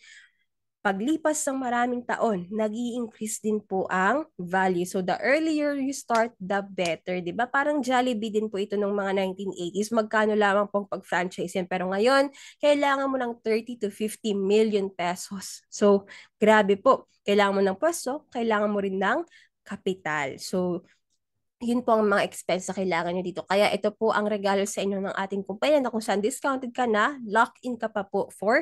paglipas ng maraming taon, nag-i-increase din po ang value. So the earlier you start, the better. Diba? Parang Jollibee din po ito ng mga nineteen eighties. Magkano lamang pong pag-franchise yan. Pero ngayon, kailangan mo ng thirty to fifty million pesos. So grabe po. Kailangan mo ng pwesto, kailangan mo rin ng kapital. So yun po ang mga expense na kailangan nyo dito. Kaya ito po ang regalo sa inyo ng ating kumpanya na kung saan discounted ka na, lock-in ka pa po for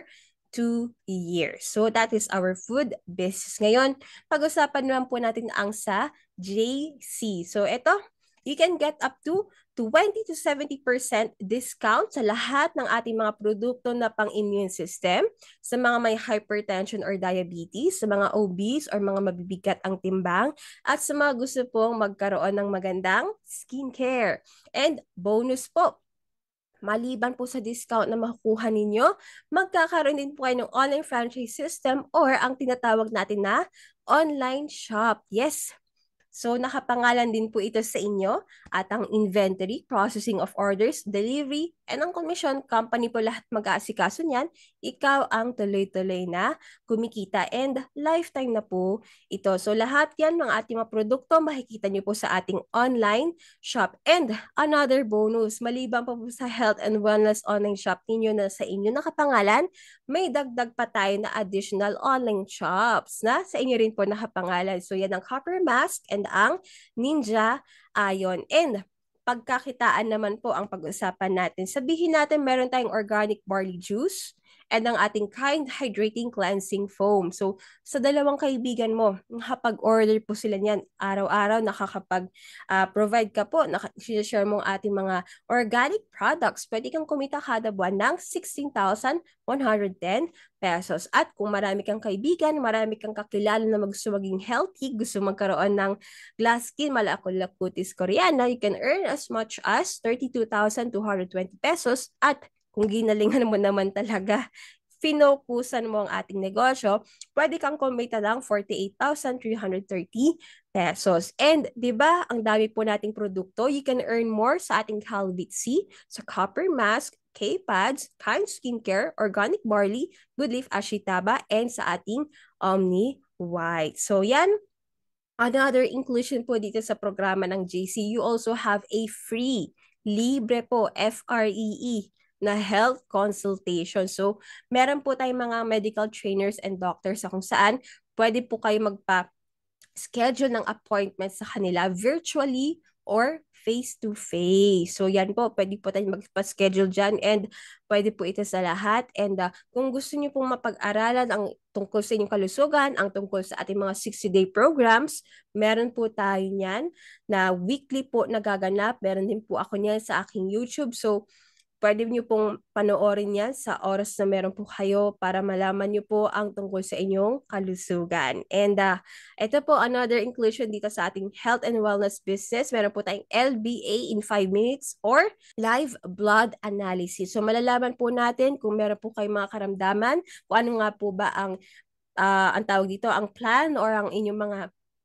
two years. So that is our food business. Ngayon, pag-usapan naman po natin ang sa J C. So ito, you can get up to twenty to seventy percent discount sa lahat ng ating mga produkto na pang-immune system, sa mga may hypertension or diabetes, sa mga obese or mga mabibigat ang timbang, at sa mga gusto pong magkaroon ng magandang skincare. And bonus po, maliban po sa discount na makukuha ninyo, magkakaroon din po kayo ng online franchise system or ang tinatawag natin na online shop. Yes, so nakapangalan din po ito sa inyo at ang inventory, processing of orders, delivery, and ang commission, company po lahat mag-aasikaso niyan. Ikaw ang tuloy-tuloy na kumikita and lifetime na po ito. So lahat yan mga ating mga produkto makikita niyo po sa ating online shop. And another bonus, maliban pa po sa health and wellness online shop ninyo na sa inyo nakapangalan, may dagdag pa tayo na additional online shops na sa inyo rin po nakapangalan. So yan ang Copper Mask and ang Ninja Ion. And pagkakitaan naman po ang pag-usapan natin. Sabihin natin meron tayong organic barley juice and ang ating kind hydrating cleansing foam. So, sa dalawang kaibigan mo, nakapag-order po sila niyan. Araw-araw nakakapag-provide uh, ka po, nakashare mo ang ating mga organic products. Pwede kang kumita kada buwan ng sixteen thousand one hundred ten pesos. At kung marami kang kaibigan, marami kang kakilala na gusto maging healthy, gusto magkaroon ng glass skin, malakol kutis koreana, you can earn as much as thirty-two thousand two hundred twenty pesos. At kung ginalingan mo naman talaga, finokusan mo ang ating negosyo, pwede kang kumita ng forty-eight thousand three hundred thirty pesos. And di ba ang dami po nating produkto, you can earn more sa ating Calvit C, sa Copper Mask, K-Pads, Kind Skincare, Organic Barley, Good Leaf Ashitaba, and sa ating Omni White. So yan, another inclusion po dito sa programa ng J C. You also have a free, libre po, F R E E, na health consultation. So, meron po tayong mga medical trainers and doctors sa kung saan pwede po kayo magpa-schedule ng appointment sa kanila virtually or face-to-face. So, yan po, pwede po tayong magpa-schedule dyan and pwede po ito sa lahat. And uh, kung gusto niyo pong mapag-aralan ang tungkol sa inyong kalusugan, ang tungkol sa ating mga sixty-day programs, meron po tayo niyan na weekly po nagaganap. Meron din po ako niyan sa aking YouTube. So, pwede niyo pong panoorin yan sa oras na meron po kayo para malaman niyo po ang tungkol sa inyong kalusugan. And uh, ito po, another inclusion dito sa ating health and wellness business. Meron po tayong L B A in five minutes or live blood analysis. So malalaman po natin kung meron po kayong mga karamdaman, kung ano nga po ba ang, uh, ang tawag dito, ang plan or ang inyong mga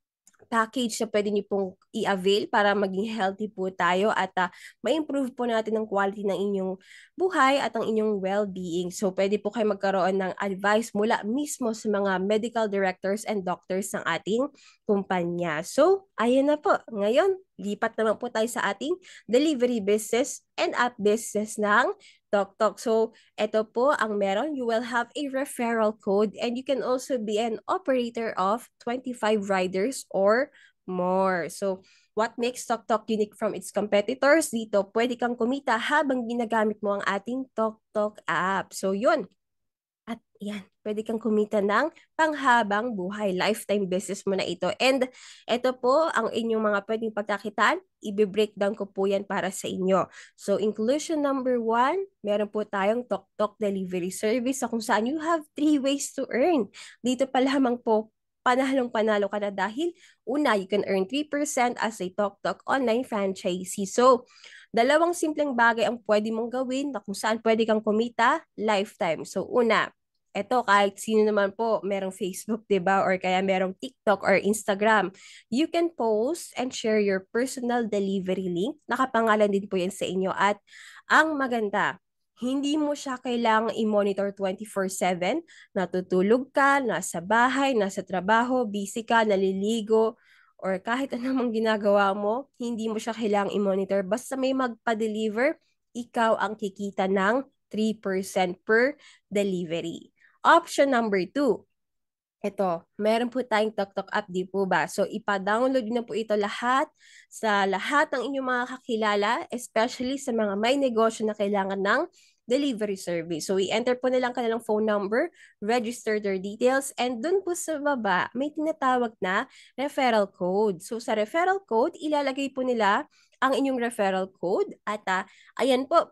package na pwede niyo pong i-avail para maging healthy po tayo at uh, ma-improve po natin ang quality ng inyong buhay at ang inyong well-being. So, pwede po kayo magkaroon ng advice mula mismo sa mga medical directors and doctors ng ating kumpanya. So, ayun na po. Ngayon, lipat naman po tayo sa ating delivery business and app business ng TokTok. So, ito po ang meron. You will have a referral code and you can also be an operator of twenty-five riders or more. So, what makes TokTok unique from its competitors? Dito, pwede kang kumita habang ginagamit mo ang ating TokTok app. So, yun. At yan, pwede kang kumita ng panghabang buhay. Lifetime business mo na ito. And ito po ang inyong mga pwedeng pagkakitaan. I-breakdown ko po yan para sa inyo. So, inclusion number one, meron po tayong TokTok delivery service sa kung saan you have three ways to earn. Dito pa lamang po, panahalong panalo ka na dahil una, you can earn three percent as a TokTok online franchisee. So, dalawang simpleng bagay ang pwede mong gawin na kung saan pwede kang kumita lifetime. So, una, eto kahit sino naman po merong Facebook, diba? Or kaya merong TikTok or Instagram. You can post and share your personal delivery link. Nakapangalan din po yan sa inyo. At ang maganda, hindi mo siya kailangang i-monitor twenty-four seven. Natutulog ka, nasa bahay, nasa trabaho, busy ka, naliligo, or kahit anong ginagawa mo, hindi mo siya kailangang i-monitor. Basta may magpa-deliver, ikaw ang kikita ng three percent per delivery. Option number two, ito, meron po tayong TokTok app, di po ba? So, ipa-download na po ito lahat sa lahat ng inyong mga kakilala, especially sa mga may negosyo na kailangan ng delivery service. So, i-enter po nila ang kanilang phone number, register their details, and dun po sa baba, may tinatawag na referral code. So, sa referral code, ilalagay po nila ang inyong referral code at uh, ayan po,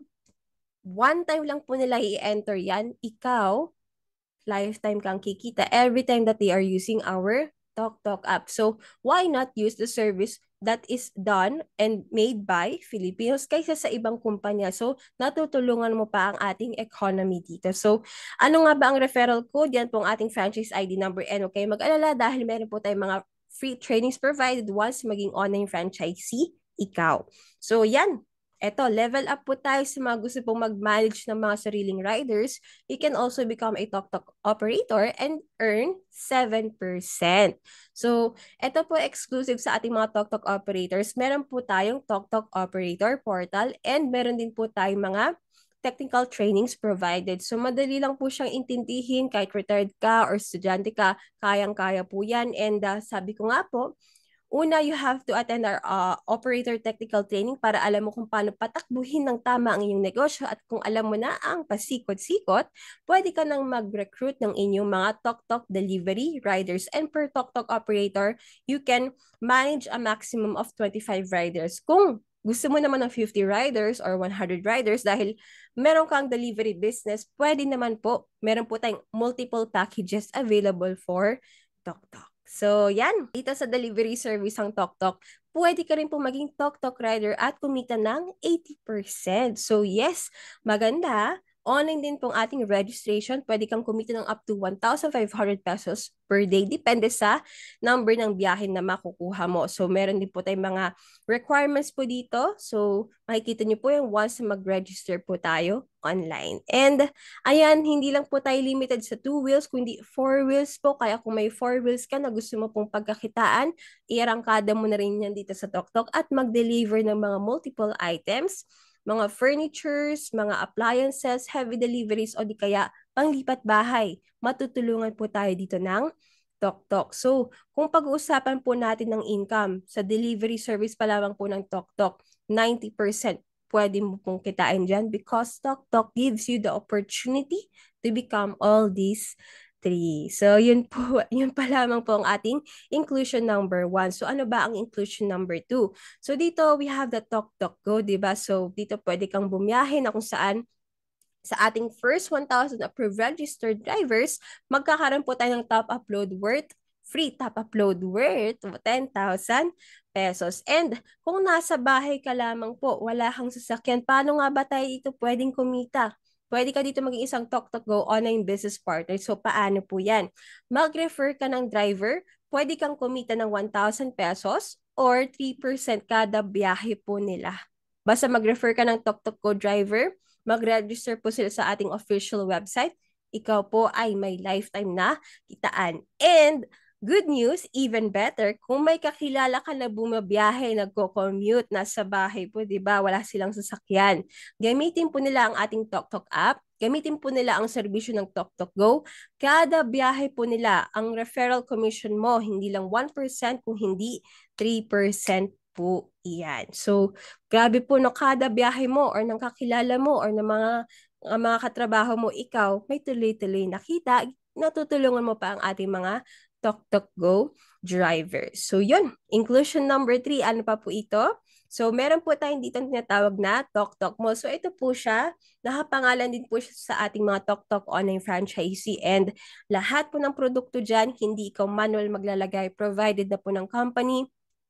one time lang po nila i-enter yan. Ikaw, lifetime kang kikita every time that they are using our TalkTalk app. So, why not use the service that is done and made by Filipinos kaysa sa ibang kumpanya? So, natutulungan mo pa ang ating economy dito. So, ano nga ba ang referral code? Yan po ang ating franchise I D number. And okay, mag-alala dahil meron po tayong mga free trainings provided once maging online franchisee ikaw. So, yan. Eto, level up po tayo sa mga gusto pong mag-manage ng mga sariling riders. You can also become a TalkTalk operator and earn seven percent. So, eto po exclusive sa ating mga TalkTalk operators. Meron po tayong TalkTalk operator portal and meron din po tayong mga technical trainings provided. So, madali lang po siyang intindihin kahit retired ka or estudyante ka, kayang-kaya po yan. And uh, sabi ko nga po, una, you have to attend our uh, operator technical training para alam mo kung paano patakbuhin ng tama ang inyong negosyo at kung alam mo na ang pasikot-sikot, pwede ka nang mag-recruit ng inyong mga TalkTalk delivery riders. And per TalkTalk operator, you can manage a maximum of twenty-five riders. Kung gusto mo naman ng fifty riders or one hundred riders dahil meron kang delivery business, pwede naman po. Meron po tayong multiple packages available for TalkTalk. So, yan. Dito sa delivery service ang TalkTalk, pwede ka rin po maging TalkTalk rider at kumita ng eighty percent. So, yes, maganda. Online din pong ating registration. Pwede kang kumita ng up to one thousand five hundred pesos per day. Depende sa number ng biyahe na makukuha mo. So, meron din po tayong mga requirements po dito. So, makikita nyo po yung once mag-register po tayo online. And, ayan, hindi lang po tayo limited sa two wheels, kundi four wheels po. Kaya kung may four wheels ka na gusto mo pong pagkakitaan, iarangkada mo na rin yan dito sa TalkTalk at mag-deliver ng mga multiple items, mga furnitures, mga appliances, heavy deliveries, o di kaya panglipat bahay. Matutulungan po tayo dito ng TalkTalk. So, kung pag-uusapan po natin ng income, sa delivery service pa lamang po ng TalkTalk, ninety percent pwede mo pong kitain dyan because TalkTalk gives you the opportunity to become all these three. So, yun po, yun pa lamang po ang ating inclusion number one. So, ano ba ang inclusion number two? So, dito, we have the TalkTalk Go, diba? So, dito pwede kang bumiyahe na kung saan sa ating first one thousand approved registered drivers, magkakaroon po tayo ng top upload worth, free top upload worth ten thousand pesos. And kung nasa bahay ka lamang po, wala kang sasakyan, paano nga ba tayo dito pwedeng kumita? Pwede ka dito maging isang TalkTalk Go online business partner. So, paano po yan? Mag-refer ka ng driver, pwede kang kumita ng one thousand pesos or three percent kada biyahe po nila. Basta mag-refer ka ng TalkTalk Go driver, mag-register po sila sa ating official website, ikaw po ay may lifetime na kitaan. And good news, even better, kung may kakilala ka na bumabiyahe, nagko-commute, nasa bahay po, di ba? Wala silang sasakyan. Gamitin po nila ang ating TalkTalk app. Gamitin po nila ang serbisyo ng TalkTalk Go. Kada biyahe po nila, ang referral commission mo, hindi lang one percent, kung hindi three percent po iyan. So, grabe po, no, kada biyahe mo or ng kakilala mo or ng mga, uh, mga katrabaho mo, ikaw, may tuloy-tuloy nakita, natutulungan mo pa ang ating mga TalkTalk Go drivers. So, yun. Inclusion number three, ano pa po ito? So, meron po tayong dito tinatawag na TalkTalk Mo. So, ito po siya. Nakapangalan din po siya sa ating mga TalkTalk online franchisee. And lahat po ng produkto dyan, hindi ikaw manual maglalagay. Provided na po ng company.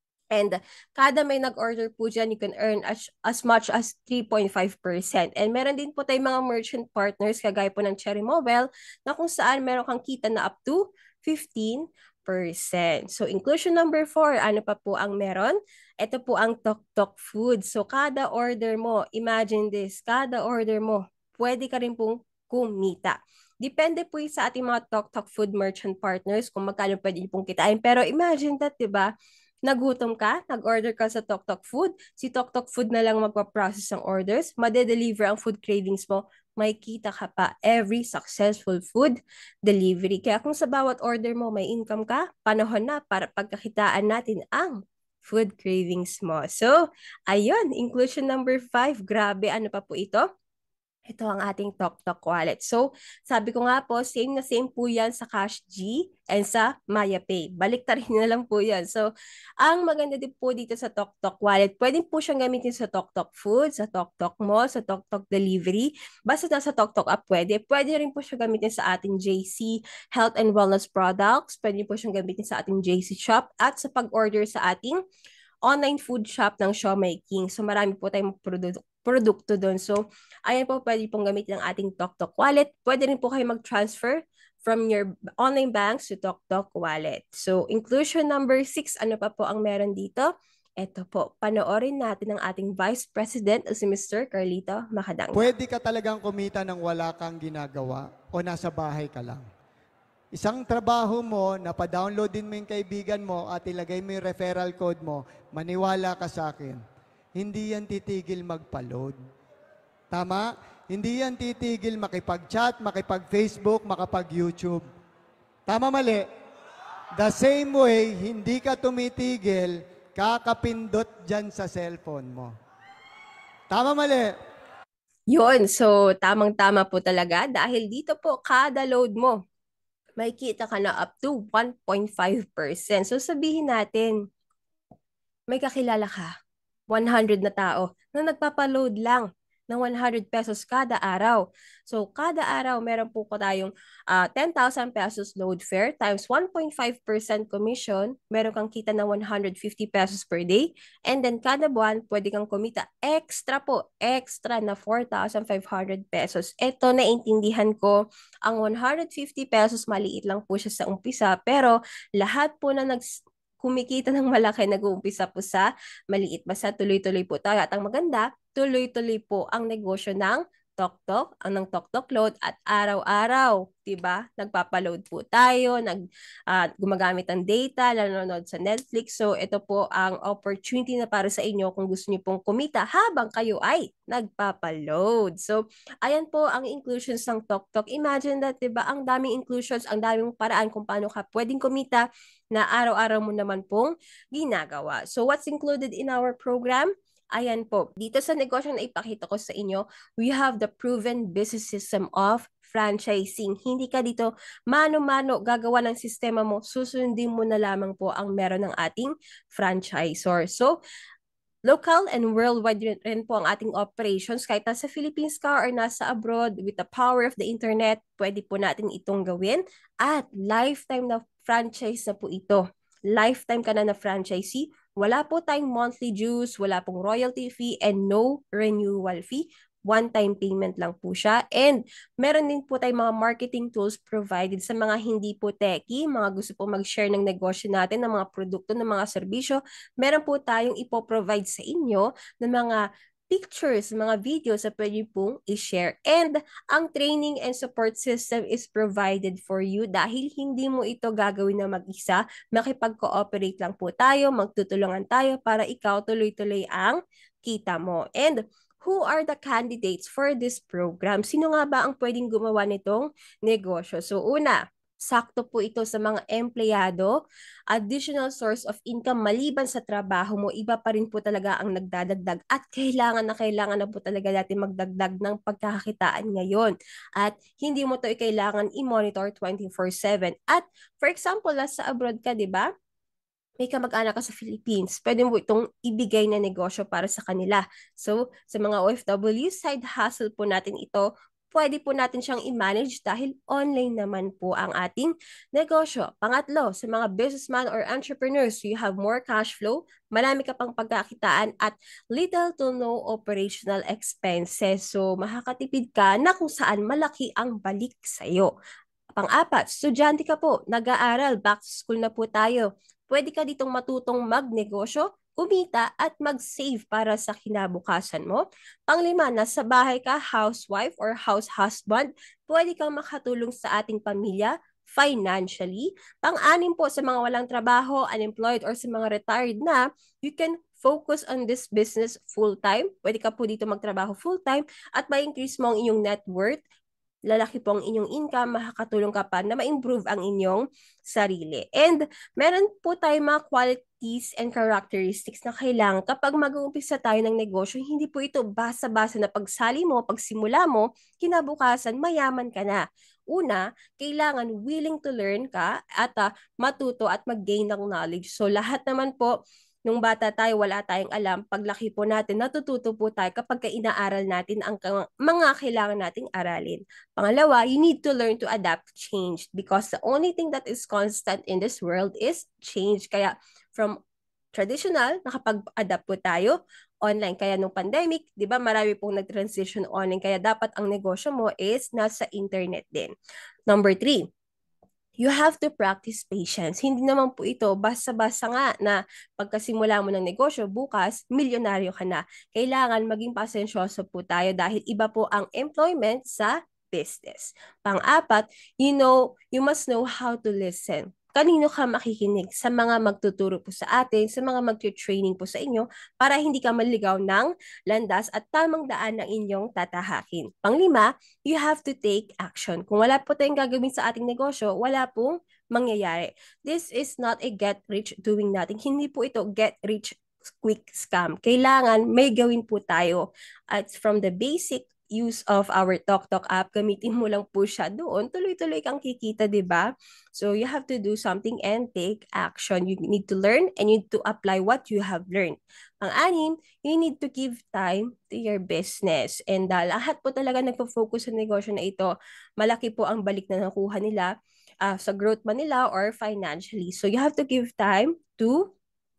And kada may nag-order po dyan, you can earn as, as much as three point five percent. And meron din po tayong mga merchant partners, kagaya po ng Cherry Mobile, na kung saan meron kang kita na up to fifteen percent. So, inclusion number four, ano pa po ang meron? Ito po ang TalkTalk Food. So, kada order mo, imagine this, kada order mo, pwede ka rin pong kumita. Depende po sa ating mga TalkTalk Food merchant partners kung magkano pwede niyo pong kitain. Pero imagine that, di ba? Nagutom ka, nag-order ka sa TalkTalk Food, si TalkTalk Food na lang magpa-process ng orders, made-deliver ang food cravings mo, may kita ka pa every successful food delivery. Kaya kung sa bawat order mo may income ka, panahon na para pagkakitaan natin ang food cravings mo. So, ayun, inclusion number five, grabe, ano pa po ito? Ito ang ating TokTok wallet. So, sabi ko nga po, same na same po yan sa CashG and sa MayaPay. Baliktarin na lang po yan. So, ang maganda din po dito sa TokTok wallet, pwede po siyang gamitin sa TokTok Food, sa TokTok Mall, sa TokTok Delivery. Basta nasa TokTok app pwede. Pwede rin po siya gamitin sa ating J C Health and Wellness Products. Pwede po siyang gamitin sa ating J C Shop at sa pag-order sa ating online food shop ng Siomai King. So marami po tayong produ- produkto doon. So ayan po, pwede pong gamitin ang ating TokTok wallet. Pwede rin po kayo mag-transfer from your online banks to TokTok wallet. So inclusion number six, ano pa po ang meron dito? Ito po, panoorin natin ang ating Vice President si Mister Carlito Macadangga. Pwede ka talagang kumita ng wala kang ginagawa o nasa bahay ka lang. Isang trabaho mo, napadownloadin mo yung kaibigan mo at ilagay mo yung referral code mo, maniwala ka sa akin, hindi yan titigil magpa-load. Tama? Hindi yan titigil makipag-chat, makipag-Facebook, makapag-YouTube. Tama mali? The same way, hindi ka tumitigil, kakapindot dyan sa cellphone mo. Tama mali? Yun, so tamang-tama po talaga dahil dito po kada load mo, may kita ka na up to one point five percent. So sabihin natin, may kakilala ka, one hundred na tao, na nagpapaload lang ng one hundred pesos kada araw. So kada araw, meron po ko tayong uh, ten thousand pesos load fare times one point five percent commission. Meron kang kita ng one hundred fifty pesos per day. And then kada buwan, pwede kang kumita extra po, extra na four thousand five hundred pesos. Ito, naintindihan ko, ang one hundred fifty pesos, maliit lang po siya sa umpisa. Pero lahat po na nag kumikita ng malaki, nag-uumpisa po sa maliit. Basta tuloy-tuloy po tayo. At ang maganda, tuloy-tuloy po ang negosyo ng TokTok, ang ng TokTok Load at araw-araw, 'di ba? Nagpapa-load po tayo, nag uh, gumagamit ng data, nanonood sa Netflix. So ito po ang opportunity na para sa inyo kung gusto niyo pong kumita habang kayo ay nagpapa-load. So ayan po ang inclusions ng TokTok. Imagine that, 'di ba? Ang daming inclusions, ang daming paraan kung paano ka pwedeng kumita na araw-araw mo naman pong ginagawa. So what's included in our program? Ayan po, dito sa negosyo na ipakita ko sa inyo, we have the proven business system of franchising. Hindi ka dito mano-mano gagawa ng sistema mo, susundin mo na lamang po ang meron ng ating franchisor. So, local and worldwide rin po ang ating operations. Kahit nasa Philippines ka or nasa abroad, with the power of the internet, pwede po natin itong gawin. At lifetime na franchise na po ito. Lifetime ka na na franchisee. Wala po tayong monthly dues, wala pong royalty fee, and no renewal fee. One-time payment lang po siya. And meron din po tayong mga marketing tools provided sa mga hindi po techie, mga gusto po mag-share ng negosyo natin, ng mga produkto, ng mga serbisyo. Meron po tayong ipoprovide sa inyo ng mga pictures, mga videos na pwede pong i-share. And ang training and support system is provided for you dahil hindi mo ito gagawin na mag-isa. Makipag-cooperate lang po tayo, magtutulungan tayo para ikaw tuloy-tuloy ang kita mo. And who are the candidates for this program? Sino nga ba ang pwedeng gumawa nitong negosyo? So una, sakto po ito sa mga empleyado, additional source of income maliban sa trabaho mo, iba pa rin po talaga ang nagdadagdag at kailangan na kailangan na po talaga natin magdagdag ng pagkakakitaan ngayon. At hindi mo to kailangan i-monitor twenty-four seven. At for example, nasa abroad ka, di ba? May kamag-anak ka sa Philippines, pwede mo itong ibigay na negosyo para sa kanila. So, sa mga O F W, side hustle po natin ito, pwede po natin siyang i-manage dahil online naman po ang ating negosyo. Pangatlo, sa mga businessman or entrepreneurs, you have more cash flow, marami ka pang pagkakitaan at little to no operational expenses. So, makakatipid ka na kung saan malaki ang balik sa'yo. Pang-apat, estudyante ka po, nag-aaral, back to school na po tayo. Pwede ka ditong matutong magnegosyo, kumita at mag-save para sa kinabukasan mo. Panglima, nasa bahay ka, housewife or house husband, pwede kang makatulong sa ating pamilya financially. Pang-anim po, sa mga walang trabaho, unemployed or sa mga retired na, you can focus on this business full-time. Pwede ka po dito magtrabaho full-time at ma-increase mo ang iyong net worth lalaki po ang inyong income, makakatulong ka pa na ma-improve ang inyong sarili. And meron po tayo mga qualities and characteristics na kailangan kapag mag-uumpisa tayo ng negosyo, hindi po ito basa-basa na pagsali mo, pagsimula mo, kinabukasan, mayaman ka na. Una, kailangan willing to learn ka at uh, matuto at mag-gain ng knowledge. So lahat naman po, nung bata tayo, wala tayong alam. Paglaki po natin, natututo po tayo kapag inaaral natin ang mga kailangan nating aralin. Pangalawa, you need to learn to adapt to change because the only thing that is constant in this world is change. Kaya from traditional, nakapag-adapt po tayo, online. Kaya nung pandemic, di ba, marami pong nag-transition online. Kaya dapat ang negosyo mo is nasa internet din. Number three, you have to practice patience. Hindi naman po ito basta-basta nga na pagkasimula mo ng negosyo, bukas, milyonaryo ka na. Kailangan maging pasensyoso po tayo dahil iba po ang employment sa business. Pang-apat, you know, you must know how to listen. Kanino ka makikinig? Sa mga magtuturo po sa atin, sa mga mag-training po sa inyo, para hindi ka maligaw ng landas at tamang daan ng inyong tatahakin. Panglima, you have to take action. Kung wala po tayong gagawin sa ating negosyo, wala pong mangyayari. This is not a get rich doing nothing. Hindi po ito get rich quick scam. Kailangan may gawin po tayo. At from the basic use of our TokTok app, gamitin mo lang po siya doon, tuloy-tuloy kang kikita, di ba? So you have to do something and take action. You need to learn and you need to apply what you have learned. Pang-anim, you need to give time to your business. And uh, lahat po talaga nagpo-focus sa negosyo na ito, malaki po ang balik na nakuha nila uh, sa growth man nila or financially. So you have to give time to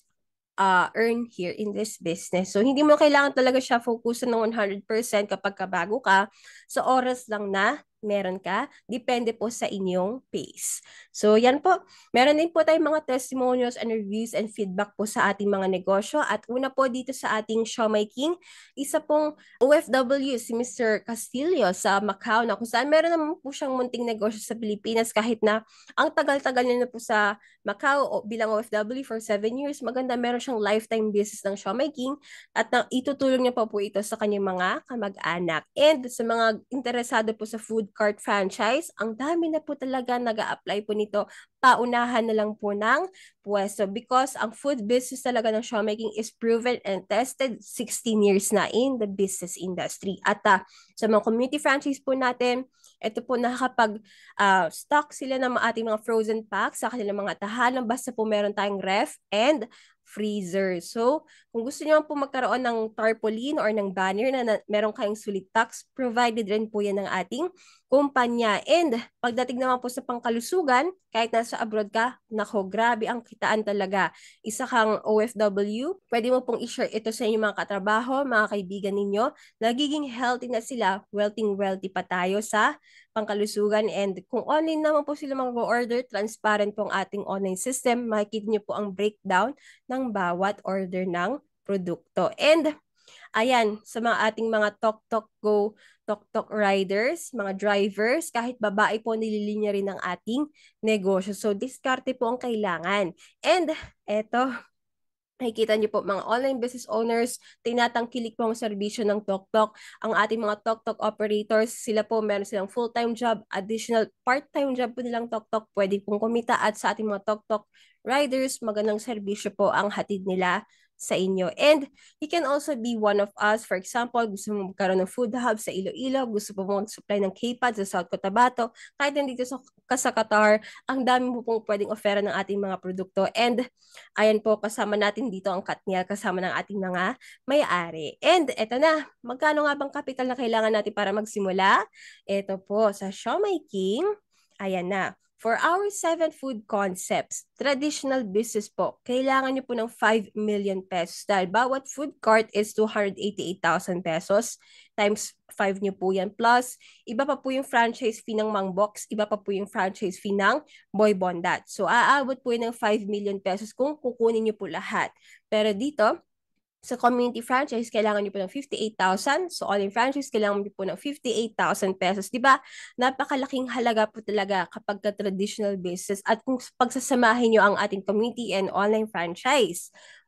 Uh, earn here in this business. So, hindi mo kailangan talaga siya focusan ng one hundred percent kapag kabago ka. Sa oras lang na meron ka, depende po sa inyong pace. So, yan po. Meron din po tayong mga testimonials and reviews and feedback po sa ating mga negosyo. At una po dito sa ating Siomai King, isa pong O F W, si Mister Castillo sa Macau, na kung saan meron naman po siyang munting negosyo sa Pilipinas kahit na ang tagal-tagal niya na po sa Macau o bilang O F W for seven years. Maganda, meron siyang lifetime business ng Siomai King at na, itutulong niya pa po ito sa kanyang mga kamag-anak. And sa mga interesado po sa food cart franchise, ang dami na po talaga nag-a-apply po nito. Paunahan na lang po ng pwesto because ang food business talaga ng Siomai King is proven and tested sixteen years na in the business industry. At uh, sa mga community franchise po natin, ito po nakakapag uh, stock sila ng ating mga frozen packs sa kanilang mga tahanan basta po meron tayong ref and freezer. So, kung gusto niyo po magkaroon ng tarpaulin or ng banner na, na meron kayong sulit tax, provided rin po yan ng ating kumpanya. And pagdating naman po sa pangkalusugan, kahit nasa abroad ka, nako, grabe ang kitaan talaga. Isa kang O F W, pwede mo pong i-share ito sa inyong mga katrabaho, mga kaibigan ninyo. Nagiging healthy na sila, wealthy-wealthy pa tayo sa pangkalusugan. And kung online naman po sila mag-order, transparent po ang ating online system, makikita niyo po ang breakdown ng bawat order ng produkto. And ayan, sa mga ating mga TokTok Go, TokTok riders, mga drivers, kahit babae po, nililinya rin ng ating negosyo. So, diskarte po ang kailangan. And eto, nakikita niyo po mga online business owners, tinatangkilik po ang serbisyo ng TokTok. Ang ating mga TokTok operators, sila po meron silang full-time job, additional part-time job po nilang TokTok, pwede pong kumita. At sa ating mga TokTok riders, magandang serbisyo po ang hatid nila sa inyo. And you can also be one of us. For example, gusto mo magkaroon ng food hub sa Iloilo, gusto mo mag-supply ng K-P A D sa South Cotabato, kahit nandito sa, sa Qatar, ang dami mo pong pwedeng offer ng ating mga produkto. And ayan po, kasama natin dito ang Katniel, kasama ng ating mga may-ari. And eto na, magkano nga bang capital na kailangan natin para magsimula? Ito po, sa Siomai King, ayan na. For our seven food concepts, traditional business po, kailangan nyo po ng five million pesos dahil bawat food cart is two hundred eighty-eight thousand pesos times five nyo po yan. Plus, iba pa po yung franchise fee ng Mang Box, iba pa po yung franchise fee ng Boy Bondat. So, aabot po yun ng five million pesos kung kukunin nyo po lahat. Pero dito, sa community franchise, kailangan niyo po ng fifty-eight thousand. So, all-in franchise, kailangan niyo po ng fifty-eight thousand pesos. Diba? Napakalaking halaga po talaga kapag ka-traditional business. At kung pagsasamahin niyo ang ating community and online franchise,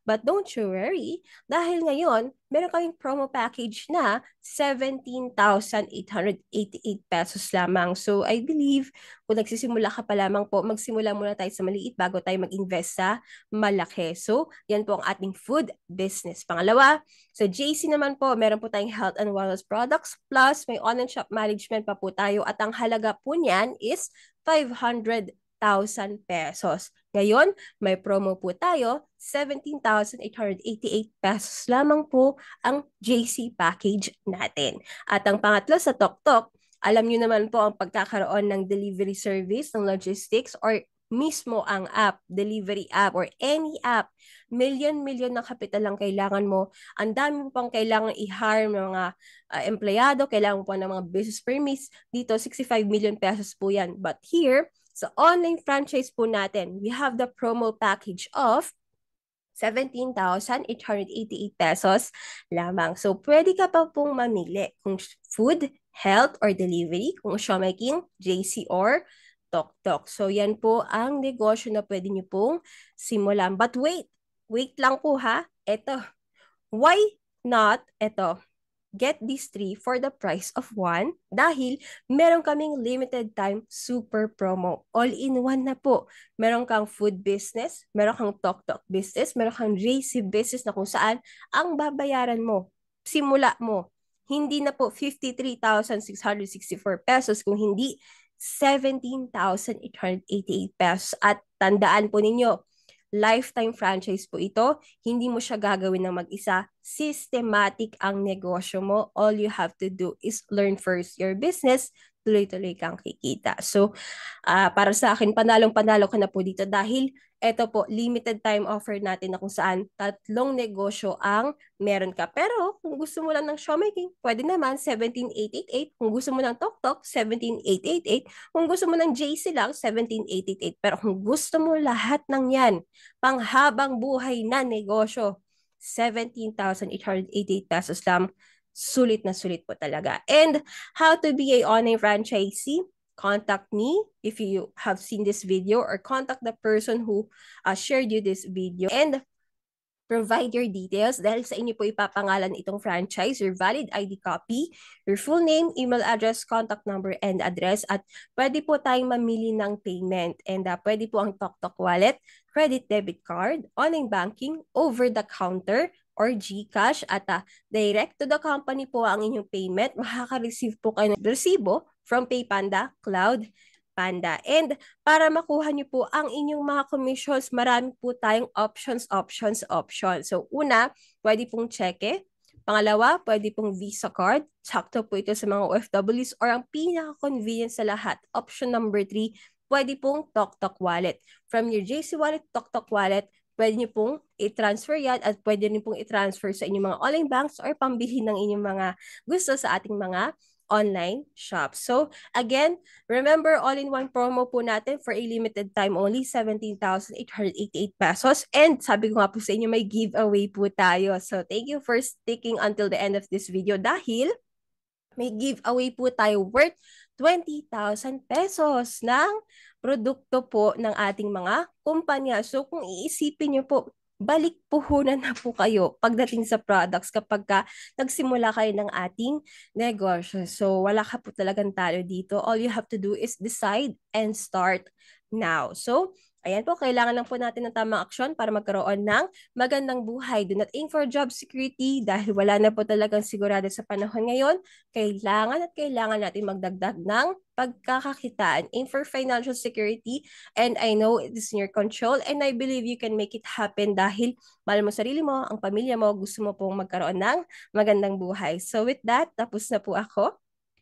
But don't you worry, dahil ngayon, meron kaming promo package na seventeen thousand eight hundred eighty-eight pesos lamang. So I believe, kung nagsisimula ka pa lamang po, magsimula muna tayo sa maliit bago tayo mag-invest sa malaki. So, yan po ang ating food business. Pangalawa, sa J C naman po, meron po tayong health and wellness products plus may online shop management pa po tayo at ang halaga po niyan is five hundred thousand pesos. Ngayon, may promo po tayo, seventeen thousand eight hundred eighty-eight pesos lamang po ang J C package natin. At ang pangatlo sa TokTok, alam niyo naman po ang pagkakaroon ng delivery service, ng logistics, or mismo ang app, delivery app, or any app, million-million na kapital lang kailangan mo. Ang dami mo pang kailangan i-hire ng mga uh, empleyado, kailangan mo pa ng mga business permits. Dito, sixty-five million pesos po yan. But here, sa online franchise po natin, we have the promo package of seventeen thousand eight hundred eighty-eight pesos lamang. So, pwede ka pa pong mamili kung food, health, or delivery, kung Siomai King, J C, or TokTok. So, yan po ang negosyo na pwede nyo pong simulan. But wait, wait lang po ha. Ito, why not? Ito, get these three for the price of one dahil meron kaming limited time super promo. All-in-one na po. Meron kang food business, meron kang TokTok business, meron kang J C business na kung saan ang babayaran mo, simula mo, hindi na po fifty-three thousand six hundred sixty-four pesos kung hindi seventeen thousand eight hundred eighty-eight pesos. At tandaan po ninyo, lifetime franchise po ito. Hindi mo siya gagawin ng mag-isa. Systematic ang negosyo mo. All you have to do is learn first your business. Tuloy-tuloy kang kikita. So, uh, para sa akin, panalong-panalo ka na po dito dahil ito po, limited time offer natin na kung saan tatlong negosyo ang meron ka. Pero kung gusto mo lang ng Siomai King, pwede naman seventeen thousand eight hundred eighty-eight. Kung gusto mo ng TokTok, seventeen thousand eight hundred eighty-eight. Kung gusto mo ng J C lang, seventeen thousand eight hundred eighty-eight. Pero kung gusto mo lahat ng yan, panghabang buhay na negosyo, seventeen thousand eight hundred eighty-eight pesos lang. Sulit na sulit po talaga. And how to be a online franchisee? Contact me if you have seen this video or contact the person who uh, shared you this video and provide your details dahil sa inyo po ipapangalan itong franchise, your valid I D copy, your full name, email address, contact number, and address. At pwede po tayong mamili ng payment. And uh, pwede po ang TokTok wallet, credit debit card, online banking, over-the-counter, or GCash at uh, direct to the company po ang inyong payment. Makaka-receive po kayo ng resibo from PayPanda, Cloud Panda. And para makuha nyo po ang inyong mga commissions, marami po tayong options, options, options. So una, pwede pong cheque. Pangalawa, pwede pong Visa card. Sakto po ito sa mga O F Ws or ang pinaka-convenient sa lahat. Option number three, pwede pong TokTok wallet. From your J C wallet, TokTok wallet, pwede nyo pong i-transfer yan at pwede nyo pong i-transfer sa inyong mga online banks or pambili ng inyong mga gusto sa ating mga online shops. So, again, remember, all-in-one promo po natin for a limited time only, seventeen thousand eight hundred eighty-eight pesos. And sabi ko nga po sa inyo, may giveaway po tayo. So, thank you for sticking until the end of this video dahil may giveaway po tayo worth twenty thousand pesos ng produkto po ng ating mga kumpanya. So kung iisipin nyo po, balik puhunan na po kayo pagdating sa products kapag ka nagsimula kayo ng ating negosyo. So wala ka po talagang talo dito. All you have to do is decide and start now. So ayan po, kailangan lang po natin ng tamang aksyon para magkaroon ng magandang buhay. Do not aim for job security dahil wala na po talagang sigurado sa panahon ngayon. Kailangan at kailangan natin magdagdag ng pagkakakitaan. Aim for financial security and I know it is in your control and I believe you can make it happen dahil mahal mo sarili mo, ang pamilya mo, gusto mo pong magkaroon ng magandang buhay. So with that, tapos na po ako.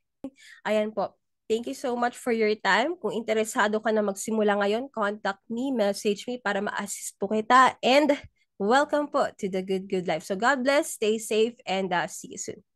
Ayan po. Thank you so much for your time. Kung interesado ka na magsimula ngayon, contact me, message me para ma-assist po kita. And welcome po to the Good Good Life. So God bless, stay safe, and uh, see you soon.